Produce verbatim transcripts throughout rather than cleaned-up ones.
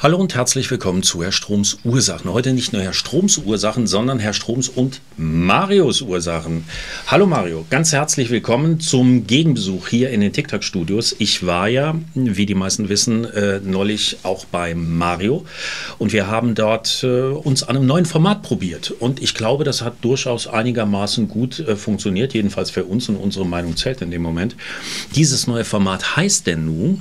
Hallo und herzlich willkommen zu Herr Stroms Ursachen. Heute nicht nur Herr Stroms Ursachen, sondern Herr Stroms und Marios Ursachen. Hallo Mario, ganz herzlich willkommen zum Gegenbesuch hier in den TikTok-Studios. Ich war ja, wie die meisten wissen, äh, neulich auch bei Mario und wir haben dort äh, uns an einem neuen Format probiert. Und ich glaube, das hat durchaus einigermaßen gut äh, funktioniert, jedenfalls für uns und unsere Meinung zählt in dem Moment. Dieses neue Format heißt denn nun...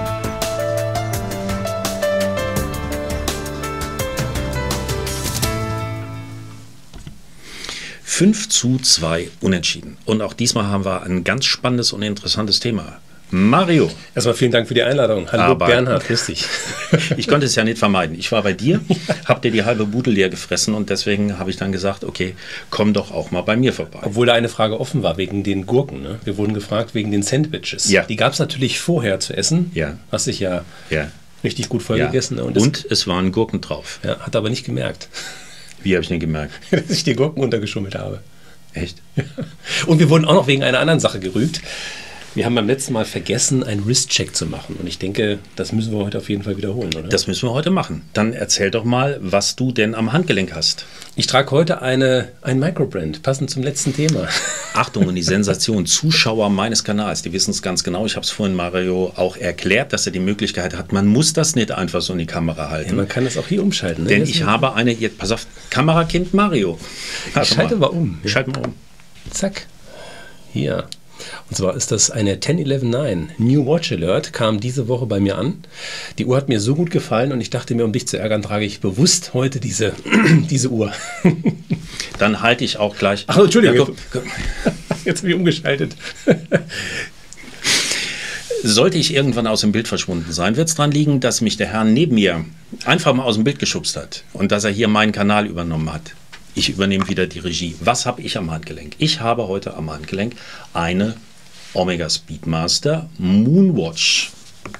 fünf zu zwei unentschieden. Und auch diesmal haben wir ein ganz spannendes und interessantes Thema. Mario. Erstmal vielen Dank für die Einladung. Hallo Aber Bernhard, grüß dich. Ich konnte es ja nicht vermeiden. Ich war bei dir, hab dir die halbe Bude leer gefressen und deswegen habe ich dann gesagt, okay, komm doch auch mal bei mir vorbei. Obwohl da eine Frage offen war wegen den Gurken. Ne? Wir wurden gefragt wegen den Sandwiches. Ja. Die gab es natürlich vorher zu essen. Ja. Hast dich ja, ja. richtig gut vollgegessen. Ja. Und, und es waren Gurken drauf. Ja, hat aber nicht gemerkt. Wie habe ich nicht gemerkt? Dass ich die Gurken untergeschummelt habe. Echt? Und wir wurden auch noch wegen einer anderen Sache gerügt. Wir haben beim letzten Mal vergessen, einen Wrist-Check zu machen. Und ich denke, das müssen wir heute auf jeden Fall wiederholen, oder? Das müssen wir heute machen. Dann erzähl doch mal, was du denn am Handgelenk hast. Ich trage heute eine, ein Microbrand, passend zum letzten Thema. Achtung, und die Sensation, Zuschauer meines Kanals, die wissen es ganz genau. Ich habe es vorhin Mario auch erklärt, dass er die Möglichkeit hat, man muss das nicht einfach so in die Kamera halten. Ja, man kann das auch hier umschalten. Ne? Denn ich habe eine, jetzt pass auf, Kamerakind Mario. Ich schalte mal um. Ich schalte mal um. Zack. Hier. Und zwar ist das eine ten eleven nine. New Watch Alert kam diese Woche bei mir an. Die Uhr hat mir so gut gefallen und ich dachte mir, um dich zu ärgern, trage ich bewusst heute diese, diese Uhr. Dann halte ich auch gleich... Ach, Entschuldigung. Ja, jetzt habe ich umgeschaltet. Sollte ich irgendwann aus dem Bild verschwunden sein, wird es daran liegen, dass mich der Herr neben mir einfach mal aus dem Bild geschubst hat und dass er hier meinen Kanal übernommen hat. Ich übernehme wieder die Regie. Was habe ich am Handgelenk? Ich habe heute am Handgelenk eine Omega Speedmaster Moonwatch.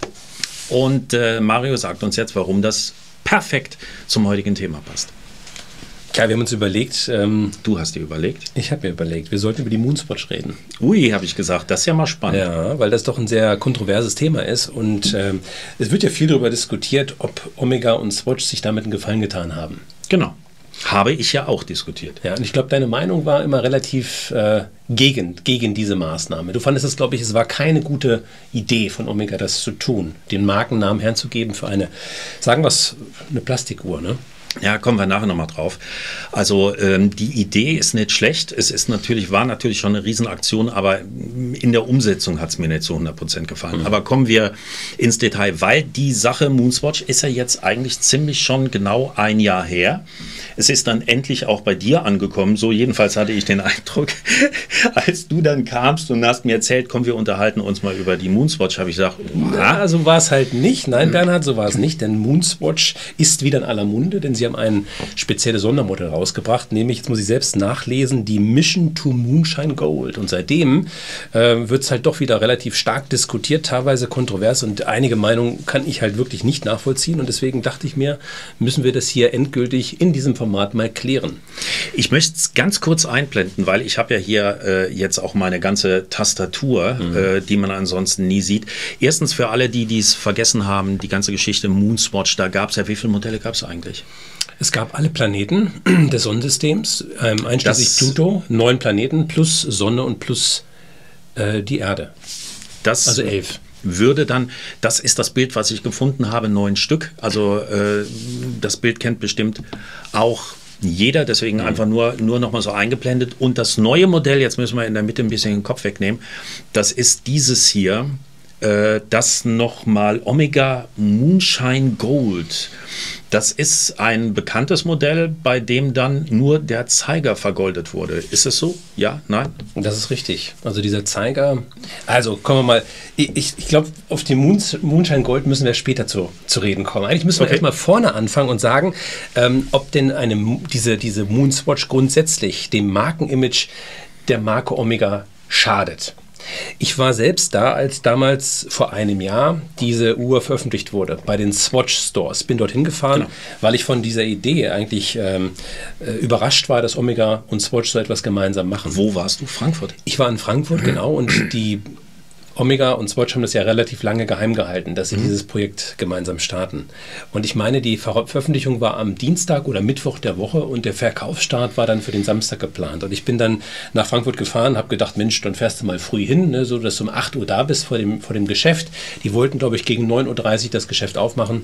Und äh, Mario sagt uns jetzt, warum das perfekt zum heutigen Thema passt. Ja, wir haben uns überlegt... Ähm, du hast dir überlegt? Ich habe mir überlegt, wir sollten über die Moonswatch reden. Ui, habe ich gesagt, das ist ja mal spannend. Ja, weil das doch ein sehr kontroverses Thema ist und ähm, es wird ja viel darüber diskutiert, ob Omega und Swatch sich damit einen Gefallen getan haben. Genau. Habe ich ja auch diskutiert. Ja, und ich glaube, deine Meinung war immer relativ äh, gegen, gegen diese Maßnahme. Du fandest es, glaube ich, es war keine gute Idee von Omega, das zu tun, den Markennamen herzugeben für eine, sagen wir es, eine Plastikuhr, ne? Ja, kommen wir nachher nochmal drauf. Also ähm, die Idee ist nicht schlecht. Es ist natürlich, war natürlich schon eine Riesenaktion, aber in der Umsetzung hat es mir nicht zu hundert Prozent gefallen. Mhm. Aber kommen wir ins Detail, weil die Sache Moonswatch ist ja jetzt eigentlich ziemlich schon genau ein Jahr her. Es ist dann endlich auch bei dir angekommen. So jedenfalls hatte ich den Eindruck, als du dann kamst und hast mir erzählt, komm, wir unterhalten uns mal über die Moonswatch, habe ich gesagt, ja, so war es halt nicht. Nein, Bernhard, so war es nicht, denn Moonswatch ist wieder in aller Munde, denn sie haben ein spezielles Sondermodell rausgebracht, nämlich, jetzt muss ich selbst nachlesen, die Mission to Moonshine Gold. Und seitdem äh, wird es halt doch wieder relativ stark diskutiert, teilweise kontrovers und einige Meinungen kann ich halt wirklich nicht nachvollziehen und deswegen dachte ich mir, müssen wir das hier endgültig in diesem Format mal klären. Ich möchte es ganz kurz einblenden, weil ich habe ja hier äh, jetzt auch meine ganze Tastatur, mhm. äh, die man ansonsten nie sieht. Erstens für alle, die dies vergessen haben, die ganze Geschichte Moonswatch, da gab es ja, wie viele Modelle gab es eigentlich? Es gab alle Planeten des Sonnensystems, ähm, einschließlich Pluto, neun Planeten plus Sonne und plus äh, die Erde. Das also elf. Würde dann, das ist das Bild, was ich gefunden habe, neun Stück. Also äh, das Bild kennt bestimmt auch jeder, deswegen mhm. einfach nur, nur noch mal so eingeblendet. Und das neue Modell, jetzt müssen wir in der Mitte ein bisschen den Kopf wegnehmen, das ist dieses hier. Das nochmal Omega Moonshine Gold. Das ist ein bekanntes Modell, bei dem dann nur der Zeiger vergoldet wurde. Ist es so? Ja? Nein? Das ist richtig. Also dieser Zeiger, also kommen wir mal, ich, ich glaube, auf den Moons, Moonshine Gold müssen wir später zu, zu reden kommen. Eigentlich müssen wir okay. erstmal vorne anfangen und sagen, ähm, ob denn eine, diese, diese Moonswatch grundsätzlich dem Markenimage der Marke Omega schadet. Ich war selbst da, als damals vor einem Jahr diese Uhr veröffentlicht wurde, bei den Swatch Stores. Bin dorthin gefahren, genau. weil ich von dieser Idee eigentlich ähm, äh, überrascht war, dass Omega und Swatch so etwas gemeinsam machen. Wo warst du? Frankfurt? Ich war in Frankfurt, genau, und die Omega und Swatch haben das ja relativ lange geheim gehalten, dass sie Mhm. dieses Projekt gemeinsam starten. Und ich meine, die Ver Veröffentlichung war am Dienstag oder Mittwoch der Woche und der Verkaufsstart war dann für den Samstag geplant. Und ich bin dann nach Frankfurt gefahren, habe gedacht, Mensch, dann fährst du mal früh hin, ne, so dass du um acht Uhr da bist vor dem, vor dem Geschäft. Die wollten, glaube ich, gegen neun Uhr dreißig das Geschäft aufmachen.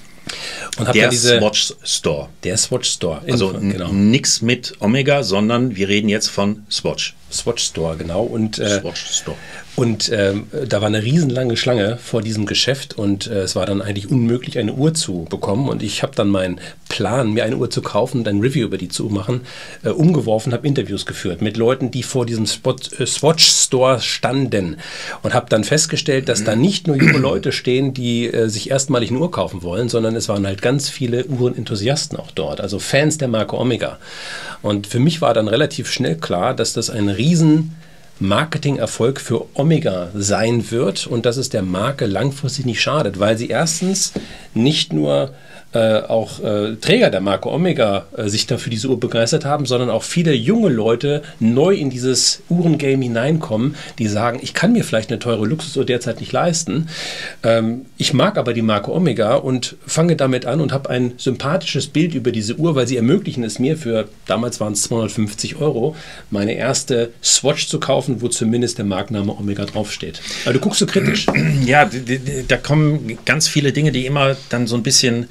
Und hab Der dann diese, Swatch Store. Der Swatch Store. In, Also genau. nichts mit Omega, sondern wir reden jetzt von Swatch. Swatch Store, genau. Und, äh, Swatch Store. und ähm, da war eine riesenlange Schlange vor diesem Geschäft und äh, es war dann eigentlich unmöglich, eine Uhr zu bekommen. Und ich habe dann meinen Plan, mir eine Uhr zu kaufen und ein Review über die zu machen, äh, umgeworfen, habe Interviews geführt mit Leuten, die vor diesem Spot, äh, Swatch Store standen. Und habe dann festgestellt, dass da nicht nur junge Leute stehen, die äh, sich erstmalig eine Uhr kaufen wollen, sondern es waren halt ganz viele Uhrenenthusiasten auch dort, also Fans der Marke Omega. Und für mich war dann relativ schnell klar, dass das ein riesen Marketingerfolg für Omega sein wird und dass es der Marke langfristig nicht schadet, weil sie erstens nicht nur äh, auch äh, Träger der Marke Omega äh, sich dafür diese Uhr begeistert haben, sondern auch viele junge Leute neu in dieses Uhrengame hineinkommen, die sagen, ich kann mir vielleicht eine teure Luxusuhr derzeit nicht leisten. Ähm, ich mag aber die Marke Omega und fange damit an und habe ein sympathisches Bild über diese Uhr, weil sie ermöglichen es mir für, damals waren es zweihundertfünfzig Euro, meine erste Swatch zu kaufen, wo zumindest der Markenname Omega draufsteht. Aber du guckst so kritisch. Ja, da kommen ganz viele Dinge, die immer dann so ein bisschen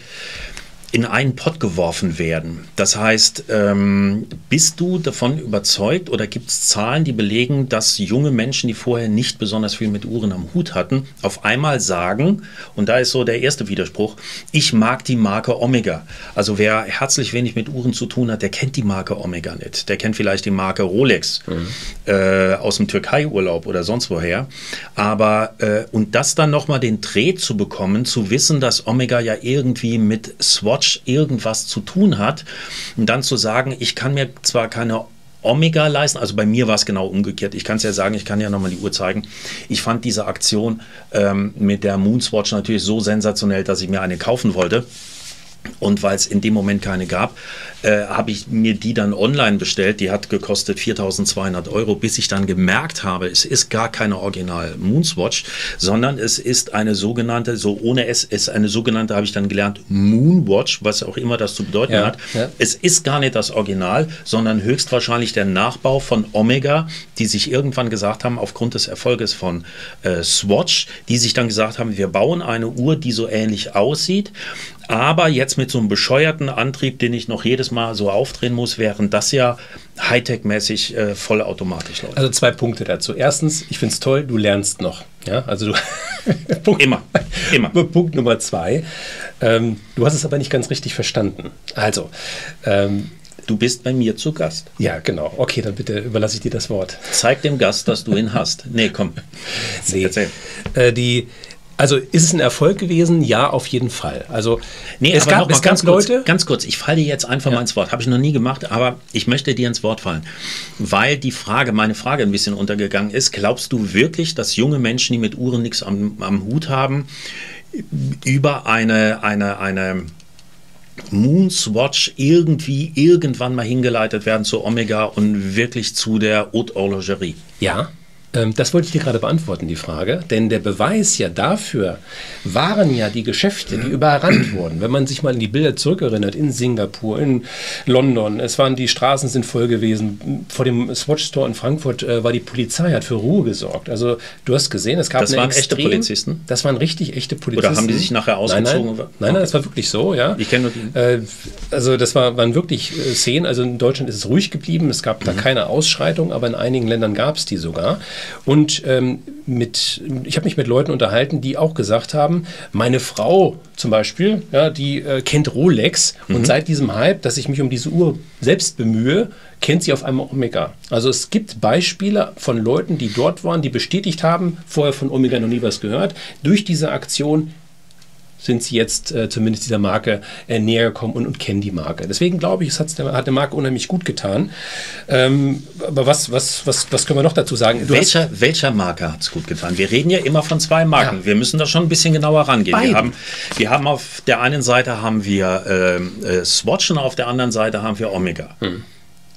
in einen Pott geworfen werden. Das heißt, ähm, bist du davon überzeugt oder gibt es Zahlen, die belegen, dass junge Menschen, die vorher nicht besonders viel mit Uhren am Hut hatten, auf einmal sagen, und da ist so der erste Widerspruch, ich mag die Marke Omega. Also wer herzlich wenig mit Uhren zu tun hat, der kennt die Marke Omega nicht. Der kennt vielleicht die Marke Rolex mhm. äh, aus dem Türkei-Urlaub oder sonst woher. Aber, äh, und das dann nochmal den Dreh zu bekommen, zu wissen, dass Omega ja irgendwie mit Swatch irgendwas zu tun hat und dann zu sagen, ich kann mir zwar keine Omega leisten, also bei mir war es genau umgekehrt. Ich kann es ja sagen, ich kann ja nochmal die Uhr zeigen. Ich fand diese Aktion ähm, mit der Moonswatch natürlich so sensationell, dass ich mir eine kaufen wollte. Und weil es in dem Moment keine gab, äh, habe ich mir die dann online bestellt. Die hat gekostet viertausendzweihundert Euro, bis ich dann gemerkt habe, es ist gar keine Original Moonswatch, sondern es ist eine sogenannte, so ohne S, ist eine sogenannte, habe ich dann gelernt, Moonwatch, was auch immer das zu bedeuten ja, hat. Ja. Es ist gar nicht das Original, sondern höchstwahrscheinlich der Nachbau von Omega, die sich irgendwann gesagt haben, aufgrund des Erfolges von äh, Swatch, die sich dann gesagt haben, wir bauen eine Uhr, die so ähnlich aussieht, aber jetzt mit so einem bescheuerten Antrieb, den ich noch jedes Mal so aufdrehen muss, während das ja Hightech-mäßig äh, vollautomatisch läuft. Also zwei Punkte dazu. Erstens, ich finde es toll, du lernst noch. Ja, also du Punkt, immer, immer. Punkt Nummer zwei. Ähm, du hast es aber nicht ganz richtig verstanden. Also, ähm, du bist bei mir zu Gast. Ja, genau. Okay, dann bitte überlasse ich dir das Wort. Zeig dem Gast, dass du ihn hast. Nee, komm. Nee. Erzähl. Äh, die Also ist es ein Erfolg gewesen? Ja, auf jeden Fall. Also nee, es aber gab, noch mal es gab ganz Leute... Kurz, ganz kurz, ich falle dir jetzt einfach ja. mal ins Wort. Habe ich noch nie gemacht, aber ich möchte dir ins Wort fallen. Weil die Frage, meine Frage ein bisschen untergegangen ist, glaubst du wirklich, dass junge Menschen, die mit Uhren nichts am, am Hut haben, über eine, eine, eine Moonswatch irgendwie irgendwann mal hingeleitet werden zu Omega und wirklich zu der Haute Horlogerie? Ja. Das wollte ich dir gerade beantworten, die Frage. Denn der Beweis ja dafür waren ja die Geschäfte, die überrannt wurden. Wenn man sich mal in die Bilder zurückerinnert, in Singapur, in London, es waren die Straßen sind voll gewesen. Vor dem Swatch Store in Frankfurt äh, war die Polizei, hat für Ruhe gesorgt. Also du hast gesehen, es gab das eine waren extrem, echte Polizisten? Das waren richtig echte Polizisten. Oder haben die sich nachher ausgezogen? Nein, nein, nein, nein das war wirklich so, ja. Ich kenne nur die. Äh, also das war, waren wirklich äh, Szenen. Also in Deutschland ist es ruhig geblieben. Es gab mhm. da keine Ausschreitung, aber in einigen Ländern gab es die sogar. Und ähm, mit, ich habe mich mit Leuten unterhalten, die auch gesagt haben, meine Frau zum Beispiel, ja, die äh, kennt Rolex mhm. und seit diesem Hype, dass ich mich um diese Uhr selbst bemühe, kennt sie auf einmal Omega. Also es gibt Beispiele von Leuten, die dort waren, die bestätigt haben, vorher von Omega noch nie was gehört. Durch diese Aktion sind sie jetzt äh, zumindest dieser Marke äh, näher gekommen und, und kennen die Marke. Deswegen glaube ich, es hat's der, hat der Marke unheimlich gut getan. Ähm, aber was, was, was, was können wir noch dazu sagen? Du welcher, welcher Marke hat es gut getan? Wir reden ja immer von zwei Marken. Ja. Wir müssen da schon ein bisschen genauer rangehen. Wir haben, wir haben auf der einen Seite haben wir äh, äh, Swatch und auf der anderen Seite haben wir Omega. Hm.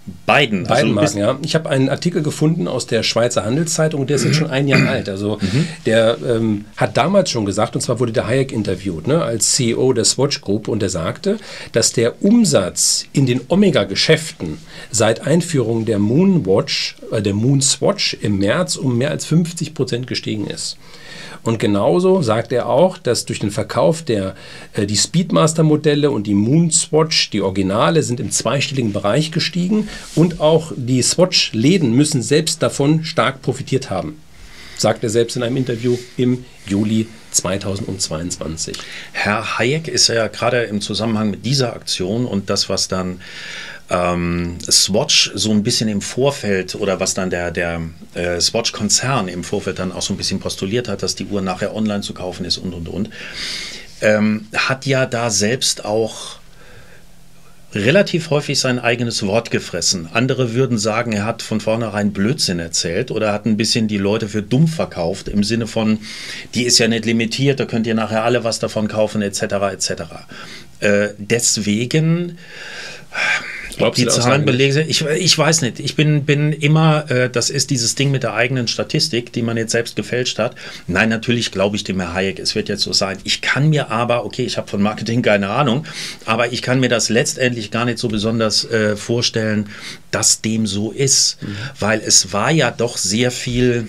Beiden. Beiden also Marken, ja. Ich habe einen Artikel gefunden aus der Schweizer Handelszeitung, der ist jetzt schon ein Jahr alt. Also mhm. der ähm, hat damals schon gesagt, und zwar wurde der Hayek interviewt, ne, als C E O der Swatch Group, und er sagte, dass der Umsatz in den Omega-Geschäften seit Einführung der Moonwatch, äh, der Moonswatch im März um mehr als fünfzig Prozent gestiegen ist. Und genauso sagt er auch, dass durch den Verkauf der äh, die Speedmaster-Modelle und die Moonswatch, die Originale, sind im zweistelligen Bereich gestiegen, und auch die Swatch-Läden müssen selbst davon stark profitiert haben, sagt er selbst in einem Interview im Juli zweitausendzweiundzwanzig. Herr Hayek ist ja gerade im Zusammenhang mit dieser Aktion und das, was dann ähm, Swatch so ein bisschen im Vorfeld oder was dann der, der äh, Swatch-Konzern im Vorfeld dann auch so ein bisschen postuliert hat, dass die Uhr nachher online zu kaufen ist und, und, und, ähm, hat ja da selbst auch relativ häufig sein eigenes Wort gefressen. Andere würden sagen, er hat von vornherein Blödsinn erzählt oder hat ein bisschen die Leute für dumm verkauft, im Sinne von, die ist ja nicht limitiert, da könnt ihr nachher alle was davon kaufen, et cetera et cetera. Äh, deswegen... Ob die Zahlen belegen, ich, ich weiß nicht. Ich bin, bin immer, äh, das ist dieses Ding mit der eigenen Statistik, die man jetzt selbst gefälscht hat. Nein, natürlich glaube ich dem Herr Hayek, es wird jetzt so sein. Ich kann mir aber, okay, ich habe von Marketing keine Ahnung, aber ich kann mir das letztendlich gar nicht so besonders äh, vorstellen, dass dem so ist. Mhm. Weil es war ja doch sehr viel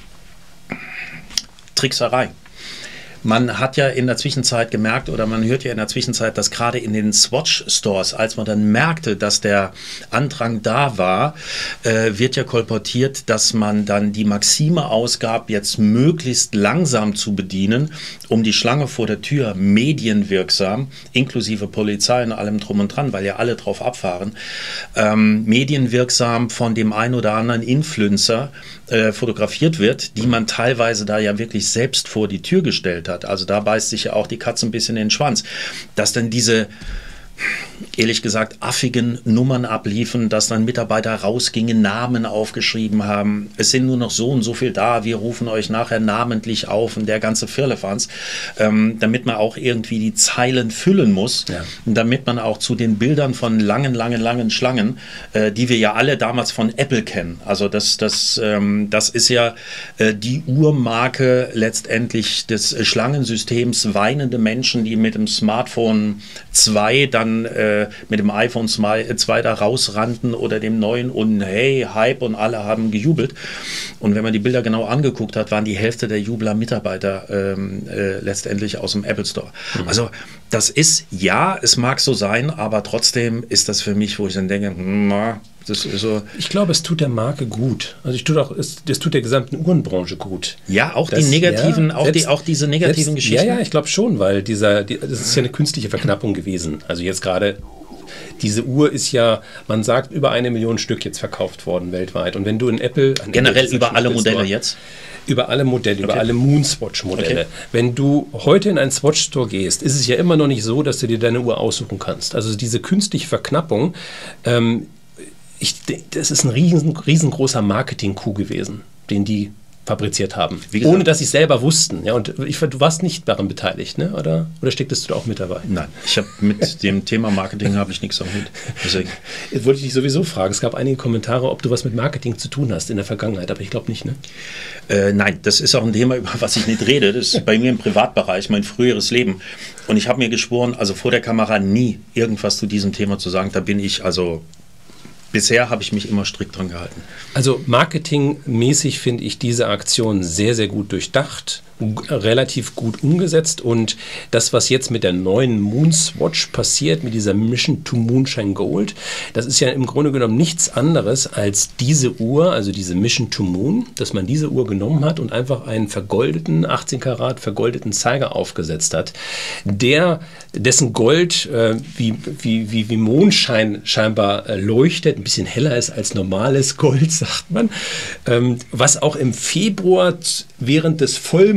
Trickserei. Man hat ja in der Zwischenzeit gemerkt, oder man hört ja in der Zwischenzeit, dass gerade in den Swatch-Stores, als man dann merkte, dass der Andrang da war, äh, wird ja kolportiert, dass man dann die Maxime ausgab, jetzt möglichst langsam zu bedienen, um die Schlange vor der Tür medienwirksam, inklusive Polizei und allem drum und dran, weil ja alle drauf abfahren, ähm, medienwirksam von dem ein oder anderen Influencer äh, fotografiert wird, die man teilweise da ja wirklich selbst vor die Tür gestellt hat. Also da beißt sich ja auch die Katze ein bisschen in den Schwanz. Dass dann diese, ehrlich gesagt, affigen Nummern abliefen, dass dann Mitarbeiter rausgingen, Namen aufgeschrieben haben. Es sind nur noch so und so viel da, wir rufen euch nachher namentlich auf und der ganze Firlefanz, ähm, damit man auch irgendwie die Zeilen füllen muss, ja. Und damit man auch zu den Bildern von langen, langen, langen Schlangen, äh, die wir ja alle damals von Apple kennen, also das, das, ähm, das ist ja äh, die Urmarke letztendlich des Schlangensystems, weinende Menschen, die mit dem Smartphone zwei dann Äh, mit dem iPhone zwei da rausrannten oder dem neuen und hey, Hype und alle haben gejubelt. Und wenn man die Bilder genau angeguckt hat, waren die Hälfte der Jubler Mitarbeiter ähm, äh, letztendlich aus dem Apple Store. Mhm. Also das ist, ja, es mag so sein, aber trotzdem ist das für mich, wo ich dann denke, hm, das ist so. Ich glaube, es tut der Marke gut. Also ich tut auch, es, das tut der gesamten Uhrenbranche gut. Ja, auch das, die negativen, ja, auch, selbst, die, auch diese negativen selbst, Geschichten. Ja, ja, ich glaube schon, weil dieser, die, das ist ja eine künstliche Verknappung gewesen. Also jetzt gerade, diese Uhr ist ja, man sagt, über eine Million Stück jetzt verkauft worden weltweit. Und wenn du in Apple... Generell über alle Modelle Store, jetzt? Über alle Modelle, okay. über alle Moonswatch-Modelle. Okay. Wenn du heute in einen Swatch-Store gehst, ist es ja immer noch nicht so, dass du dir deine Uhr aussuchen kannst. Also diese künstliche Verknappung, ähm, ich, das ist ein riesen, riesengroßer Marketing-Coup gewesen, den die fabriziert haben, ohne dass sie es selber wussten. Ja, und ich, du warst nicht daran beteiligt, ne? oder, oder stecktest du da auch mit dabei? Nein, ich habe mit dem Thema Marketing habe ich nichts am Hut. Deswegen. Jetzt wollte ich dich sowieso fragen, es gab einige Kommentare, ob du was mit Marketing zu tun hast in der Vergangenheit, aber ich glaube nicht, ne? Äh, nein, das ist auch ein Thema, über was ich nicht rede. Das ist bei mir im Privatbereich, mein früheres Leben. Und ich habe mir geschworen, also vor der Kamera nie irgendwas zu diesem Thema zu sagen. Da bin ich also... Bisher habe ich mich immer strikt dran gehalten. Also marketingmäßig finde ich diese Aktion sehr, sehr gut durchdacht, relativ gut umgesetzt, und das, was jetzt mit der neuen Moonswatch passiert, mit dieser Mission to Moonshine Gold, das ist ja im Grunde genommen nichts anderes als diese Uhr, also diese Mission to Moon, dass man diese Uhr genommen hat und einfach einen vergoldeten, achtzehn Karat vergoldeten Zeiger aufgesetzt hat, der, dessen Gold äh, wie, wie, wie, wie Mondschein scheinbar äh, leuchtet, ein bisschen heller ist als normales Gold, sagt man, ähm, was auch im Februar während des Vollmonds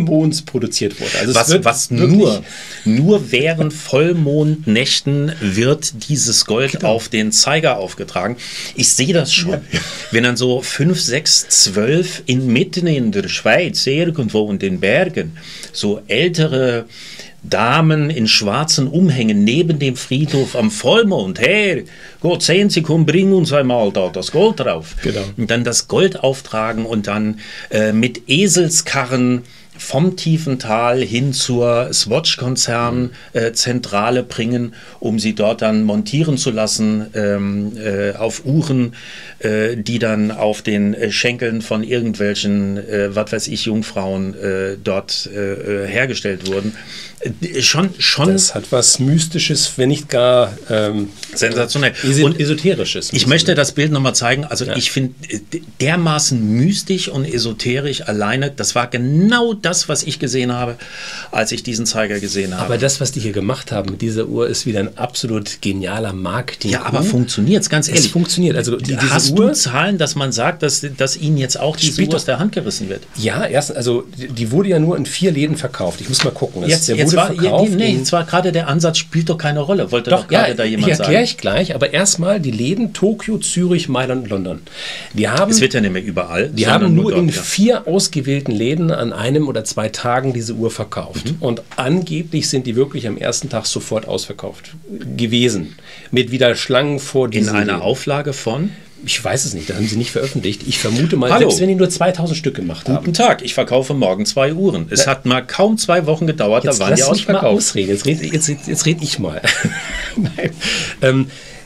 Vollmonds produziert wurde. Also was was nur, nur während Vollmondnächten wird dieses Gold genau. auf den Zeiger aufgetragen. Ich sehe das schon. Ja. Wenn dann so fünf, sechs, zwölf in, mitten in der Schweiz, irgendwo in den Bergen, so ältere Damen in schwarzen Umhängen neben dem Friedhof am Vollmond. Hey, Gott, sehen Sie, komm, bring uns einmal da das Gold drauf. Genau. Und dann das Gold auftragen und dann äh, mit Eselskarren vom tiefen Tal hin zur Swatch-Konzern-Zentrale äh, bringen, um sie dort dann montieren zu lassen ähm, äh, auf Uhren, äh, die dann auf den äh, Schenkeln von irgendwelchen, äh, was weiß ich, Jungfrauen äh, dort äh, hergestellt wurden. Äh, schon, schon. Das hat was Mystisches, wenn nicht gar ähm, sensationell. Es und Esoterisches. Ich möchte das Bild nochmal zeigen. Also ja. ich finde dermaßen mystisch und esoterisch alleine, das war genau das, das, was ich gesehen habe, als ich diesen Zeiger gesehen habe. Aber das, was die hier gemacht haben mit dieser Uhr, ist wieder ein absolut genialer Marketing. Ja, aber funktioniert es, ganz ehrlich? Es funktioniert. Also die, diese Hast Uhr, du Zahlen, dass man sagt, dass, dass Ihnen jetzt auch diese Uhr aus der Hand gerissen wird? Ja, erst, also die, die wurde ja nur in vier Läden verkauft. Ich muss mal gucken. Das, Jetzt, der jetzt, wurde war, verkauft ja, nee, jetzt war gerade der Ansatz, spielt doch keine Rolle. Wollte doch, doch gerade ja, da jemand sagen. Erkläre ich gleich, aber erstmal die Läden Tokio, Zürich, Mailand, London. Die haben, es wird ja nicht mehr überall. Die haben nur, nur dort, in ja. vier ausgewählten Läden an einem oder zwei Tagen diese Uhr verkauft. Mhm. Und angeblich sind die wirklich am ersten Tag sofort ausverkauft gewesen. Mit wieder Schlangen vor diesen In einer Läden. Auflage von? Ich weiß es nicht, das haben sie nicht veröffentlicht. Ich vermute mal, Hallo. Selbst wenn die nur zweitausend Stück gemacht Guten haben. Guten Tag, ich verkaufe morgen zwei Uhren. Es Na, hat mal kaum zwei Wochen gedauert, jetzt da waren die ausverkauft. Mal ausreden. Jetzt rede jetzt, jetzt, jetzt red ich mal. Nein. Ähm,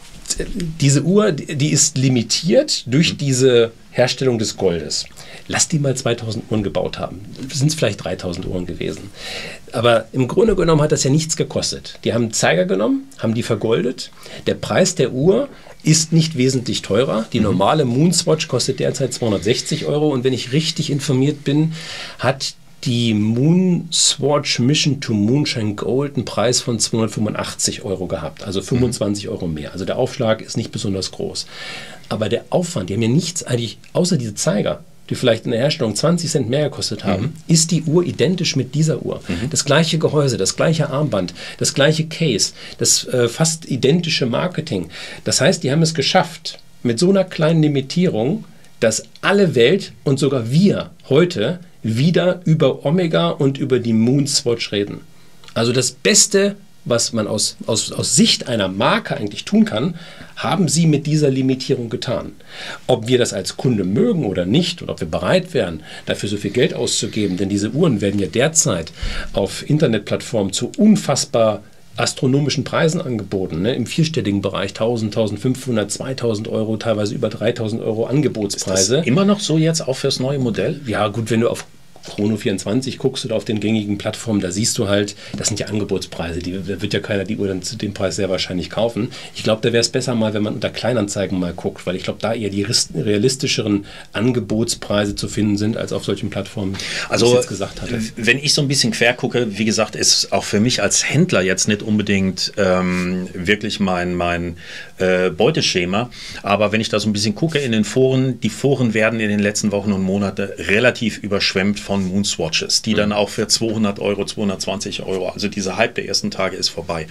diese Uhr, die ist limitiert durch diese Herstellung des Goldes. Lass die mal zweitausend Uhren gebaut haben. Sind es vielleicht dreitausend Uhren gewesen. Aber im Grunde genommen hat das ja nichts gekostet. Die haben einen Zeiger genommen, haben die vergoldet. Der Preis der Uhr ist nicht wesentlich teurer. Die normale Moonswatch kostet derzeit zweihundertsechzig Euro. Und wenn ich richtig informiert bin, hat die Moonswatch Mission to Moonshine Gold einen Preis von zweihundertfünfundachtzig Euro gehabt. Also fünfundzwanzig Euro mehr. Also der Aufschlag ist nicht besonders groß. Aber der Aufwand, die haben ja nichts eigentlich, außer diese Zeiger, die vielleicht in der Herstellung zwanzig Cent mehr gekostet haben, mhm. ist die Uhr identisch mit dieser Uhr. Mhm. Das gleiche Gehäuse, das gleiche Armband, das gleiche Case, das äh, fast identische Marketing. Das heißt, die haben es geschafft, mit so einer kleinen Limitierung, dass alle Welt und sogar wir heute wieder über Omega und über die Moonswatch reden. Also das Beste, was man aus, aus, aus Sicht einer Marke eigentlich tun kann, haben sie mit dieser Limitierung getan. Ob wir das als Kunde mögen oder nicht und ob wir bereit wären, dafür so viel Geld auszugeben, denn diese Uhren werden ja derzeit auf Internetplattformen zu unfassbar astronomischen Preisen angeboten, ne? Im vierstelligen Bereich tausend, eintausendfünfhundert, zweitausend Euro, teilweise über dreitausend Euro Angebotspreise. Ist das immer noch so jetzt auch fürs neue Modell? Ja gut, wenn du auf Chrono vierundzwanzig guckst oder auf den gängigen Plattformen, da siehst du halt, das sind ja Angebotspreise, die, da wird ja keiner die Uhr dann zu dem Preis sehr wahrscheinlich kaufen. Ich glaube, da wäre es besser mal, wenn man unter Kleinanzeigen mal guckt, weil ich glaube, da eher die realistischeren Angebotspreise zu finden sind, als auf solchen Plattformen, also, wie ich jetzt gesagt hatte. Wenn ich so ein bisschen quer gucke, wie gesagt, ist auch für mich als Händler jetzt nicht unbedingt ähm, wirklich mein, mein äh, Beuteschema, aber wenn ich da so ein bisschen gucke in den Foren, die Foren werden in den letzten Wochen und Monaten relativ überschwemmt von von Moonswatches, die mhm. dann auch für zweihundert Euro, zweihundertzwanzig Euro, also dieser Hype der ersten Tage ist vorbei.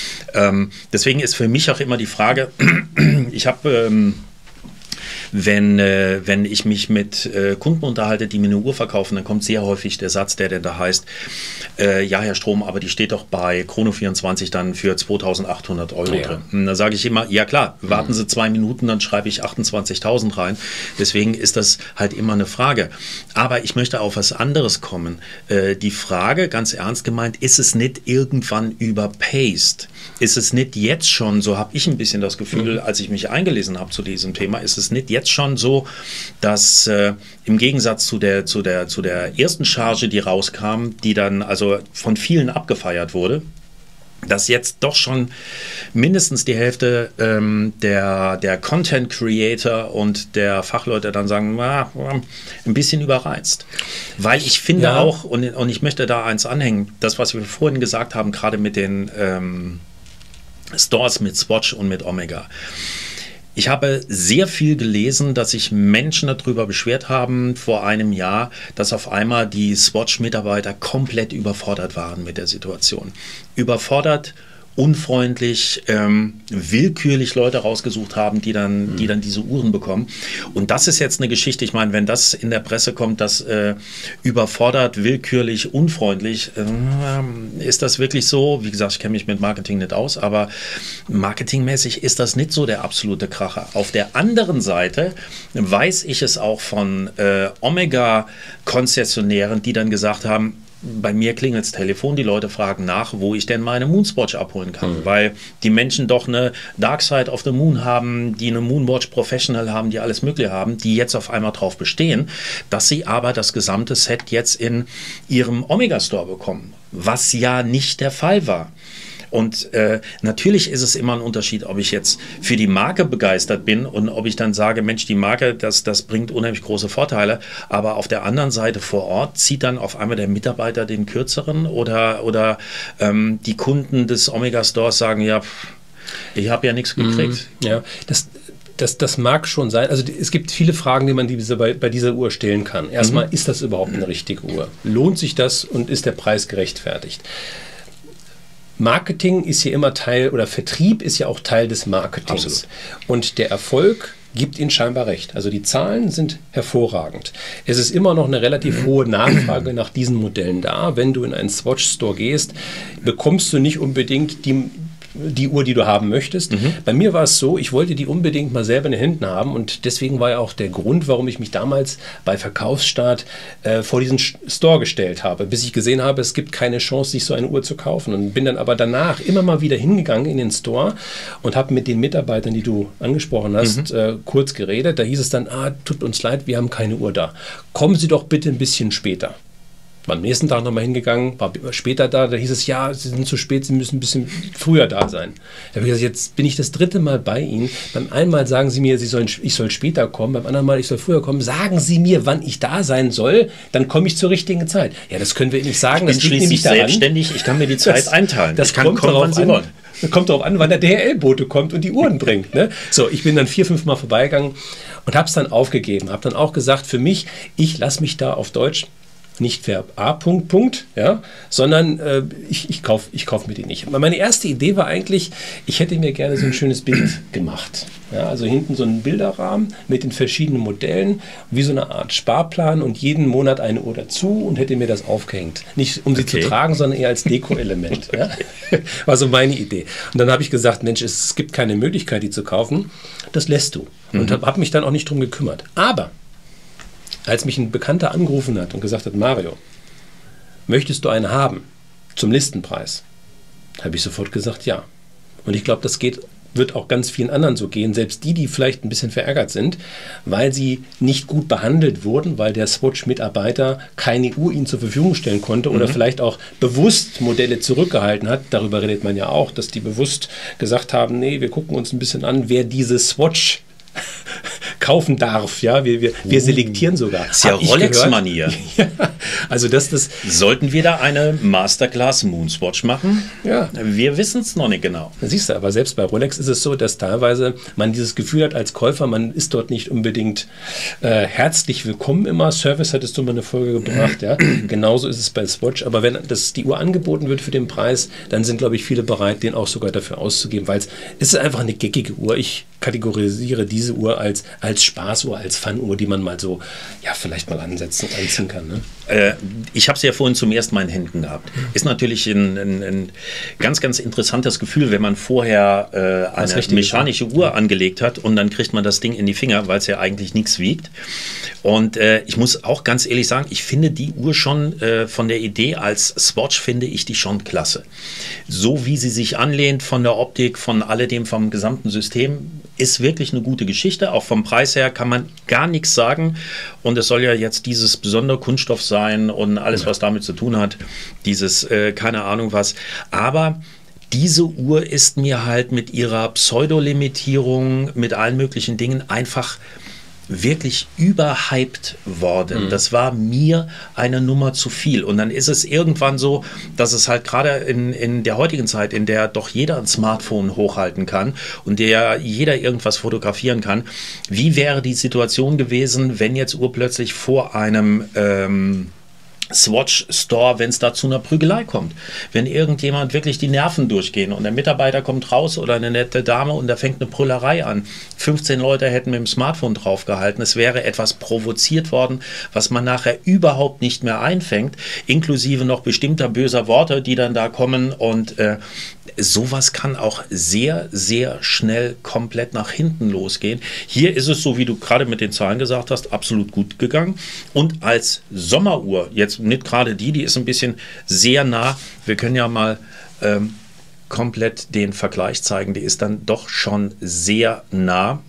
Ähm, deswegen ist für mich auch immer die Frage, ich habe, ähm, wenn, äh, wenn ich mich mit äh, Kunden unterhalte, die mir eine Uhr verkaufen, dann kommt sehr häufig der Satz, der denn da heißt, äh, ja Herr Strom, aber die steht doch bei Chrono vierundzwanzig dann für zweitausendachthundert Euro ja. drin. Und da sage ich immer, ja klar, warten Sie zwei Minuten, dann schreibe ich achtundzwanzigtausend rein. Deswegen ist das halt immer eine Frage. Aber ich möchte auf was anderes kommen. Äh, die Frage, ganz ernst gemeint, ist es nicht irgendwann überpaced? Ist es nicht jetzt schon, so habe ich ein bisschen das Gefühl, mhm. als ich mich eingelesen habe zu diesem Thema, ist es nicht jetzt schon so, dass äh, im Gegensatz zu der, zu, der, zu der ersten Charge, die rauskam, die dann also von vielen abgefeiert wurde, dass jetzt doch schon mindestens die Hälfte ähm, der, der Content Creator und der Fachleute dann sagen, ah, ein bisschen überreizt. Weil ich finde ja. auch, und, und ich möchte da eins anhängen, das, was wir vorhin gesagt haben, gerade mit den ähm, Stores, mit Swatch und mit Omega. Ich habe sehr viel gelesen, dass sich Menschen darüber beschwert haben vor einem Jahr, dass auf einmal die Swatch-Mitarbeiter komplett überfordert waren mit der Situation. Überfordert, unfreundlich, ähm, willkürlich Leute rausgesucht haben, die dann, mhm. die dann diese Uhren bekommen. Und das ist jetzt eine Geschichte, ich meine, wenn das in der Presse kommt, dass äh, überfordert, willkürlich, unfreundlich, äh, ist das wirklich so? Wie gesagt, ich kenne mich mit Marketing nicht aus, aber marketingmäßig ist das nicht so der absolute Kracher. Auf der anderen Seite weiß ich es auch von äh, Omega-Konzessionären, die dann gesagt haben, bei mir klingelt das Telefon, die Leute fragen nach, wo ich denn meine Moonswatch abholen kann, mhm. weil die Menschen doch eine Dark Side of the Moon haben, die eine Moonwatch Professional haben, die alles Mögliche haben, die jetzt auf einmal drauf bestehen, dass sie aber das gesamte Set jetzt in ihrem Omega Store bekommen, was ja nicht der Fall war. Und äh, natürlich ist es immer ein Unterschied, ob ich jetzt für die Marke begeistert bin und ob ich dann sage, Mensch, die Marke, das, das bringt unheimlich große Vorteile, aber auf der anderen Seite vor Ort zieht dann auf einmal der Mitarbeiter den kürzeren oder, oder ähm, die Kunden des Omega Stores sagen, ja, ich habe ja nichts gekriegt. Mhm, ja, das Das, das mag schon sein. Also es gibt viele Fragen, die man diese, bei, bei dieser Uhr stellen kann. Erstmal, mhm. ist das überhaupt eine richtige Uhr? Lohnt sich das und ist der Preis gerechtfertigt? Marketing ist ja immer Teil, oder Vertrieb ist ja auch Teil des Marketings. Absolut. Und der Erfolg gibt Ihnen scheinbar recht. Also die Zahlen sind hervorragend. Es ist immer noch eine relativ hohe Nachfrage nach diesen Modellen da. Wenn du in einen Swatch-Store gehst, bekommst du nicht unbedingt die die Uhr, die du haben möchtest. Mhm. Bei mir war es so, ich wollte die unbedingt mal selber in den Händen haben und deswegen war ja auch der Grund, warum ich mich damals bei Verkaufsstart äh, vor diesen Store gestellt habe, bis ich gesehen habe, es gibt keine Chance, sich so eine Uhr zu kaufen, und bin dann aber danach immer mal wieder hingegangen in den Store und habe mit den Mitarbeitern, die du angesprochen hast, mhm. äh, kurz geredet. Da hieß es dann, ah, tut uns leid, wir haben keine Uhr da. Kommen Sie doch bitte ein bisschen später. Am nächsten Tag nochmal hingegangen, war später da, da hieß es, ja, Sie sind zu spät, Sie müssen ein bisschen früher da sein. Da habe ich gesagt, jetzt bin ich das dritte Mal bei Ihnen. Beim einen Mal sagen Sie mir, Sie sollen, ich soll später kommen, beim anderen Mal, ich soll früher kommen. Sagen Sie mir, wann ich da sein soll, dann komme ich zur richtigen Zeit. Ja, das können wir nicht sagen. Ich bin das liegt schließlich daran, selbstständig, ich kann mir die Zeit das, einteilen. Das ich kann kommt kommen, darauf wann Sie an, wollen. Kommt darauf an, wann der D H L-Bote kommt und die Uhren bringt. Ne? So, ich bin dann vier, fünf Mal vorbeigegangen und habe es dann aufgegeben. Habe dann auch gesagt, für mich, ich lasse mich da auf Deutsch nicht für A. Punkt, Punkt, ja, sondern äh, ich, ich kaufe ich kauf mir die nicht. Meine erste Idee war eigentlich, ich hätte mir gerne so ein schönes Bild gemacht. Ja, also hinten so einen Bilderrahmen mit den verschiedenen Modellen, wie so eine Art Sparplan und jeden Monat eine Uhr dazu und hätte mir das aufgehängt. Nicht um sie okay. zu tragen, sondern eher als Deko-Element. Ja? War so meine Idee. Und dann habe ich gesagt, Mensch, es gibt keine Möglichkeit, die zu kaufen. Das lässt du. Mhm. Und habe hab mich dann auch nicht drum gekümmert. Aber als mich ein Bekannter angerufen hat und gesagt hat, Mario, möchtest du eine haben zum Listenpreis? Habe ich sofort gesagt, ja. Und ich glaube, das geht, wird auch ganz vielen anderen so gehen, selbst die, die vielleicht ein bisschen verärgert sind, weil sie nicht gut behandelt wurden, weil der Swatch-Mitarbeiter keine Uhr ihnen zur Verfügung stellen konnte oder mhm. vielleicht auch bewusst Modelle zurückgehalten hat. Darüber redet man ja auch, dass die bewusst gesagt haben, nee, wir gucken uns ein bisschen an, wer diese Swatch kaufen darf, ja, wir, wir, wir selektieren sogar. Das ist ja Rolex-Manier. Ja, also das, das Sollten wir da eine Masterclass Moonswatch machen? Ja. Wir wissen es noch nicht genau. Da siehst du, aber selbst bei Rolex ist es so, dass teilweise man dieses Gefühl hat als Käufer, man ist dort nicht unbedingt äh, herzlich willkommen immer. Service hattest du mal eine Folge gebracht, ja. Genauso ist es bei Swatch, aber wenn das die Uhr angeboten wird für den Preis, dann sind, glaube ich, viele bereit, den auch sogar dafür auszugeben, weil es ist einfach eine geckige Uhr. Ich kategorisiere diese Uhr als, als Spaßuhr, als Fun-Uhr, die man mal so, ja, vielleicht mal ansetzen, anziehen kann. Ne? Äh, ich habe sie ja vorhin zum ersten Mal in Händen gehabt. Ist natürlich ein, ein, ein ganz, ganz interessantes Gefühl, wenn man vorher äh, eine mechanische Uhr ja. angelegt hat und dann kriegt man das Ding in die Finger, weil es ja eigentlich nichts wiegt. Und äh, ich muss auch ganz ehrlich sagen, ich finde die Uhr schon äh, von der Idee als Swatch, finde ich die schon klasse. So wie sie sich anlehnt von der Optik, von alledem, vom gesamten System, ist wirklich eine gute Geschichte. Auch vom Preis her kann man gar nichts sagen. Und es soll ja jetzt dieses besondere Kunststoff sein und alles, was damit zu tun hat. Dieses, äh, keine Ahnung was. Aber diese Uhr ist mir halt mit ihrer Pseudolimitierung, mit allen möglichen Dingen einfach wirklich überhyped worden. Mhm. Das war mir eine Nummer zu viel. Und dann ist es irgendwann so, dass es halt gerade in, in der heutigen Zeit, in der doch jeder ein Smartphone hochhalten kann und der jeder irgendwas fotografieren kann, wie wäre die Situation gewesen, wenn jetzt urplötzlich vor einem ähm, Swatch Store, wenn es da zu einer Prügelei kommt. Wenn irgendjemand wirklich die Nerven durchgehen und der Mitarbeiter kommt raus oder eine nette Dame und da fängt eine Brüllerei an. fünfzehn Leute hätten mit dem Smartphone draufgehalten. Es wäre etwas provoziert worden, was man nachher überhaupt nicht mehr einfängt, inklusive noch bestimmter böser Worte, die dann da kommen und äh, sowas kann auch sehr, sehr schnell komplett nach hinten losgehen. Hier ist es so, wie du gerade mit den Zahlen gesagt hast, absolut gut gegangen. Und als Sommeruhr, jetzt nicht gerade die, die ist ein bisschen sehr nah. Wir können ja mal ähm, komplett den Vergleich zeigen. Die ist dann doch schon sehr nah.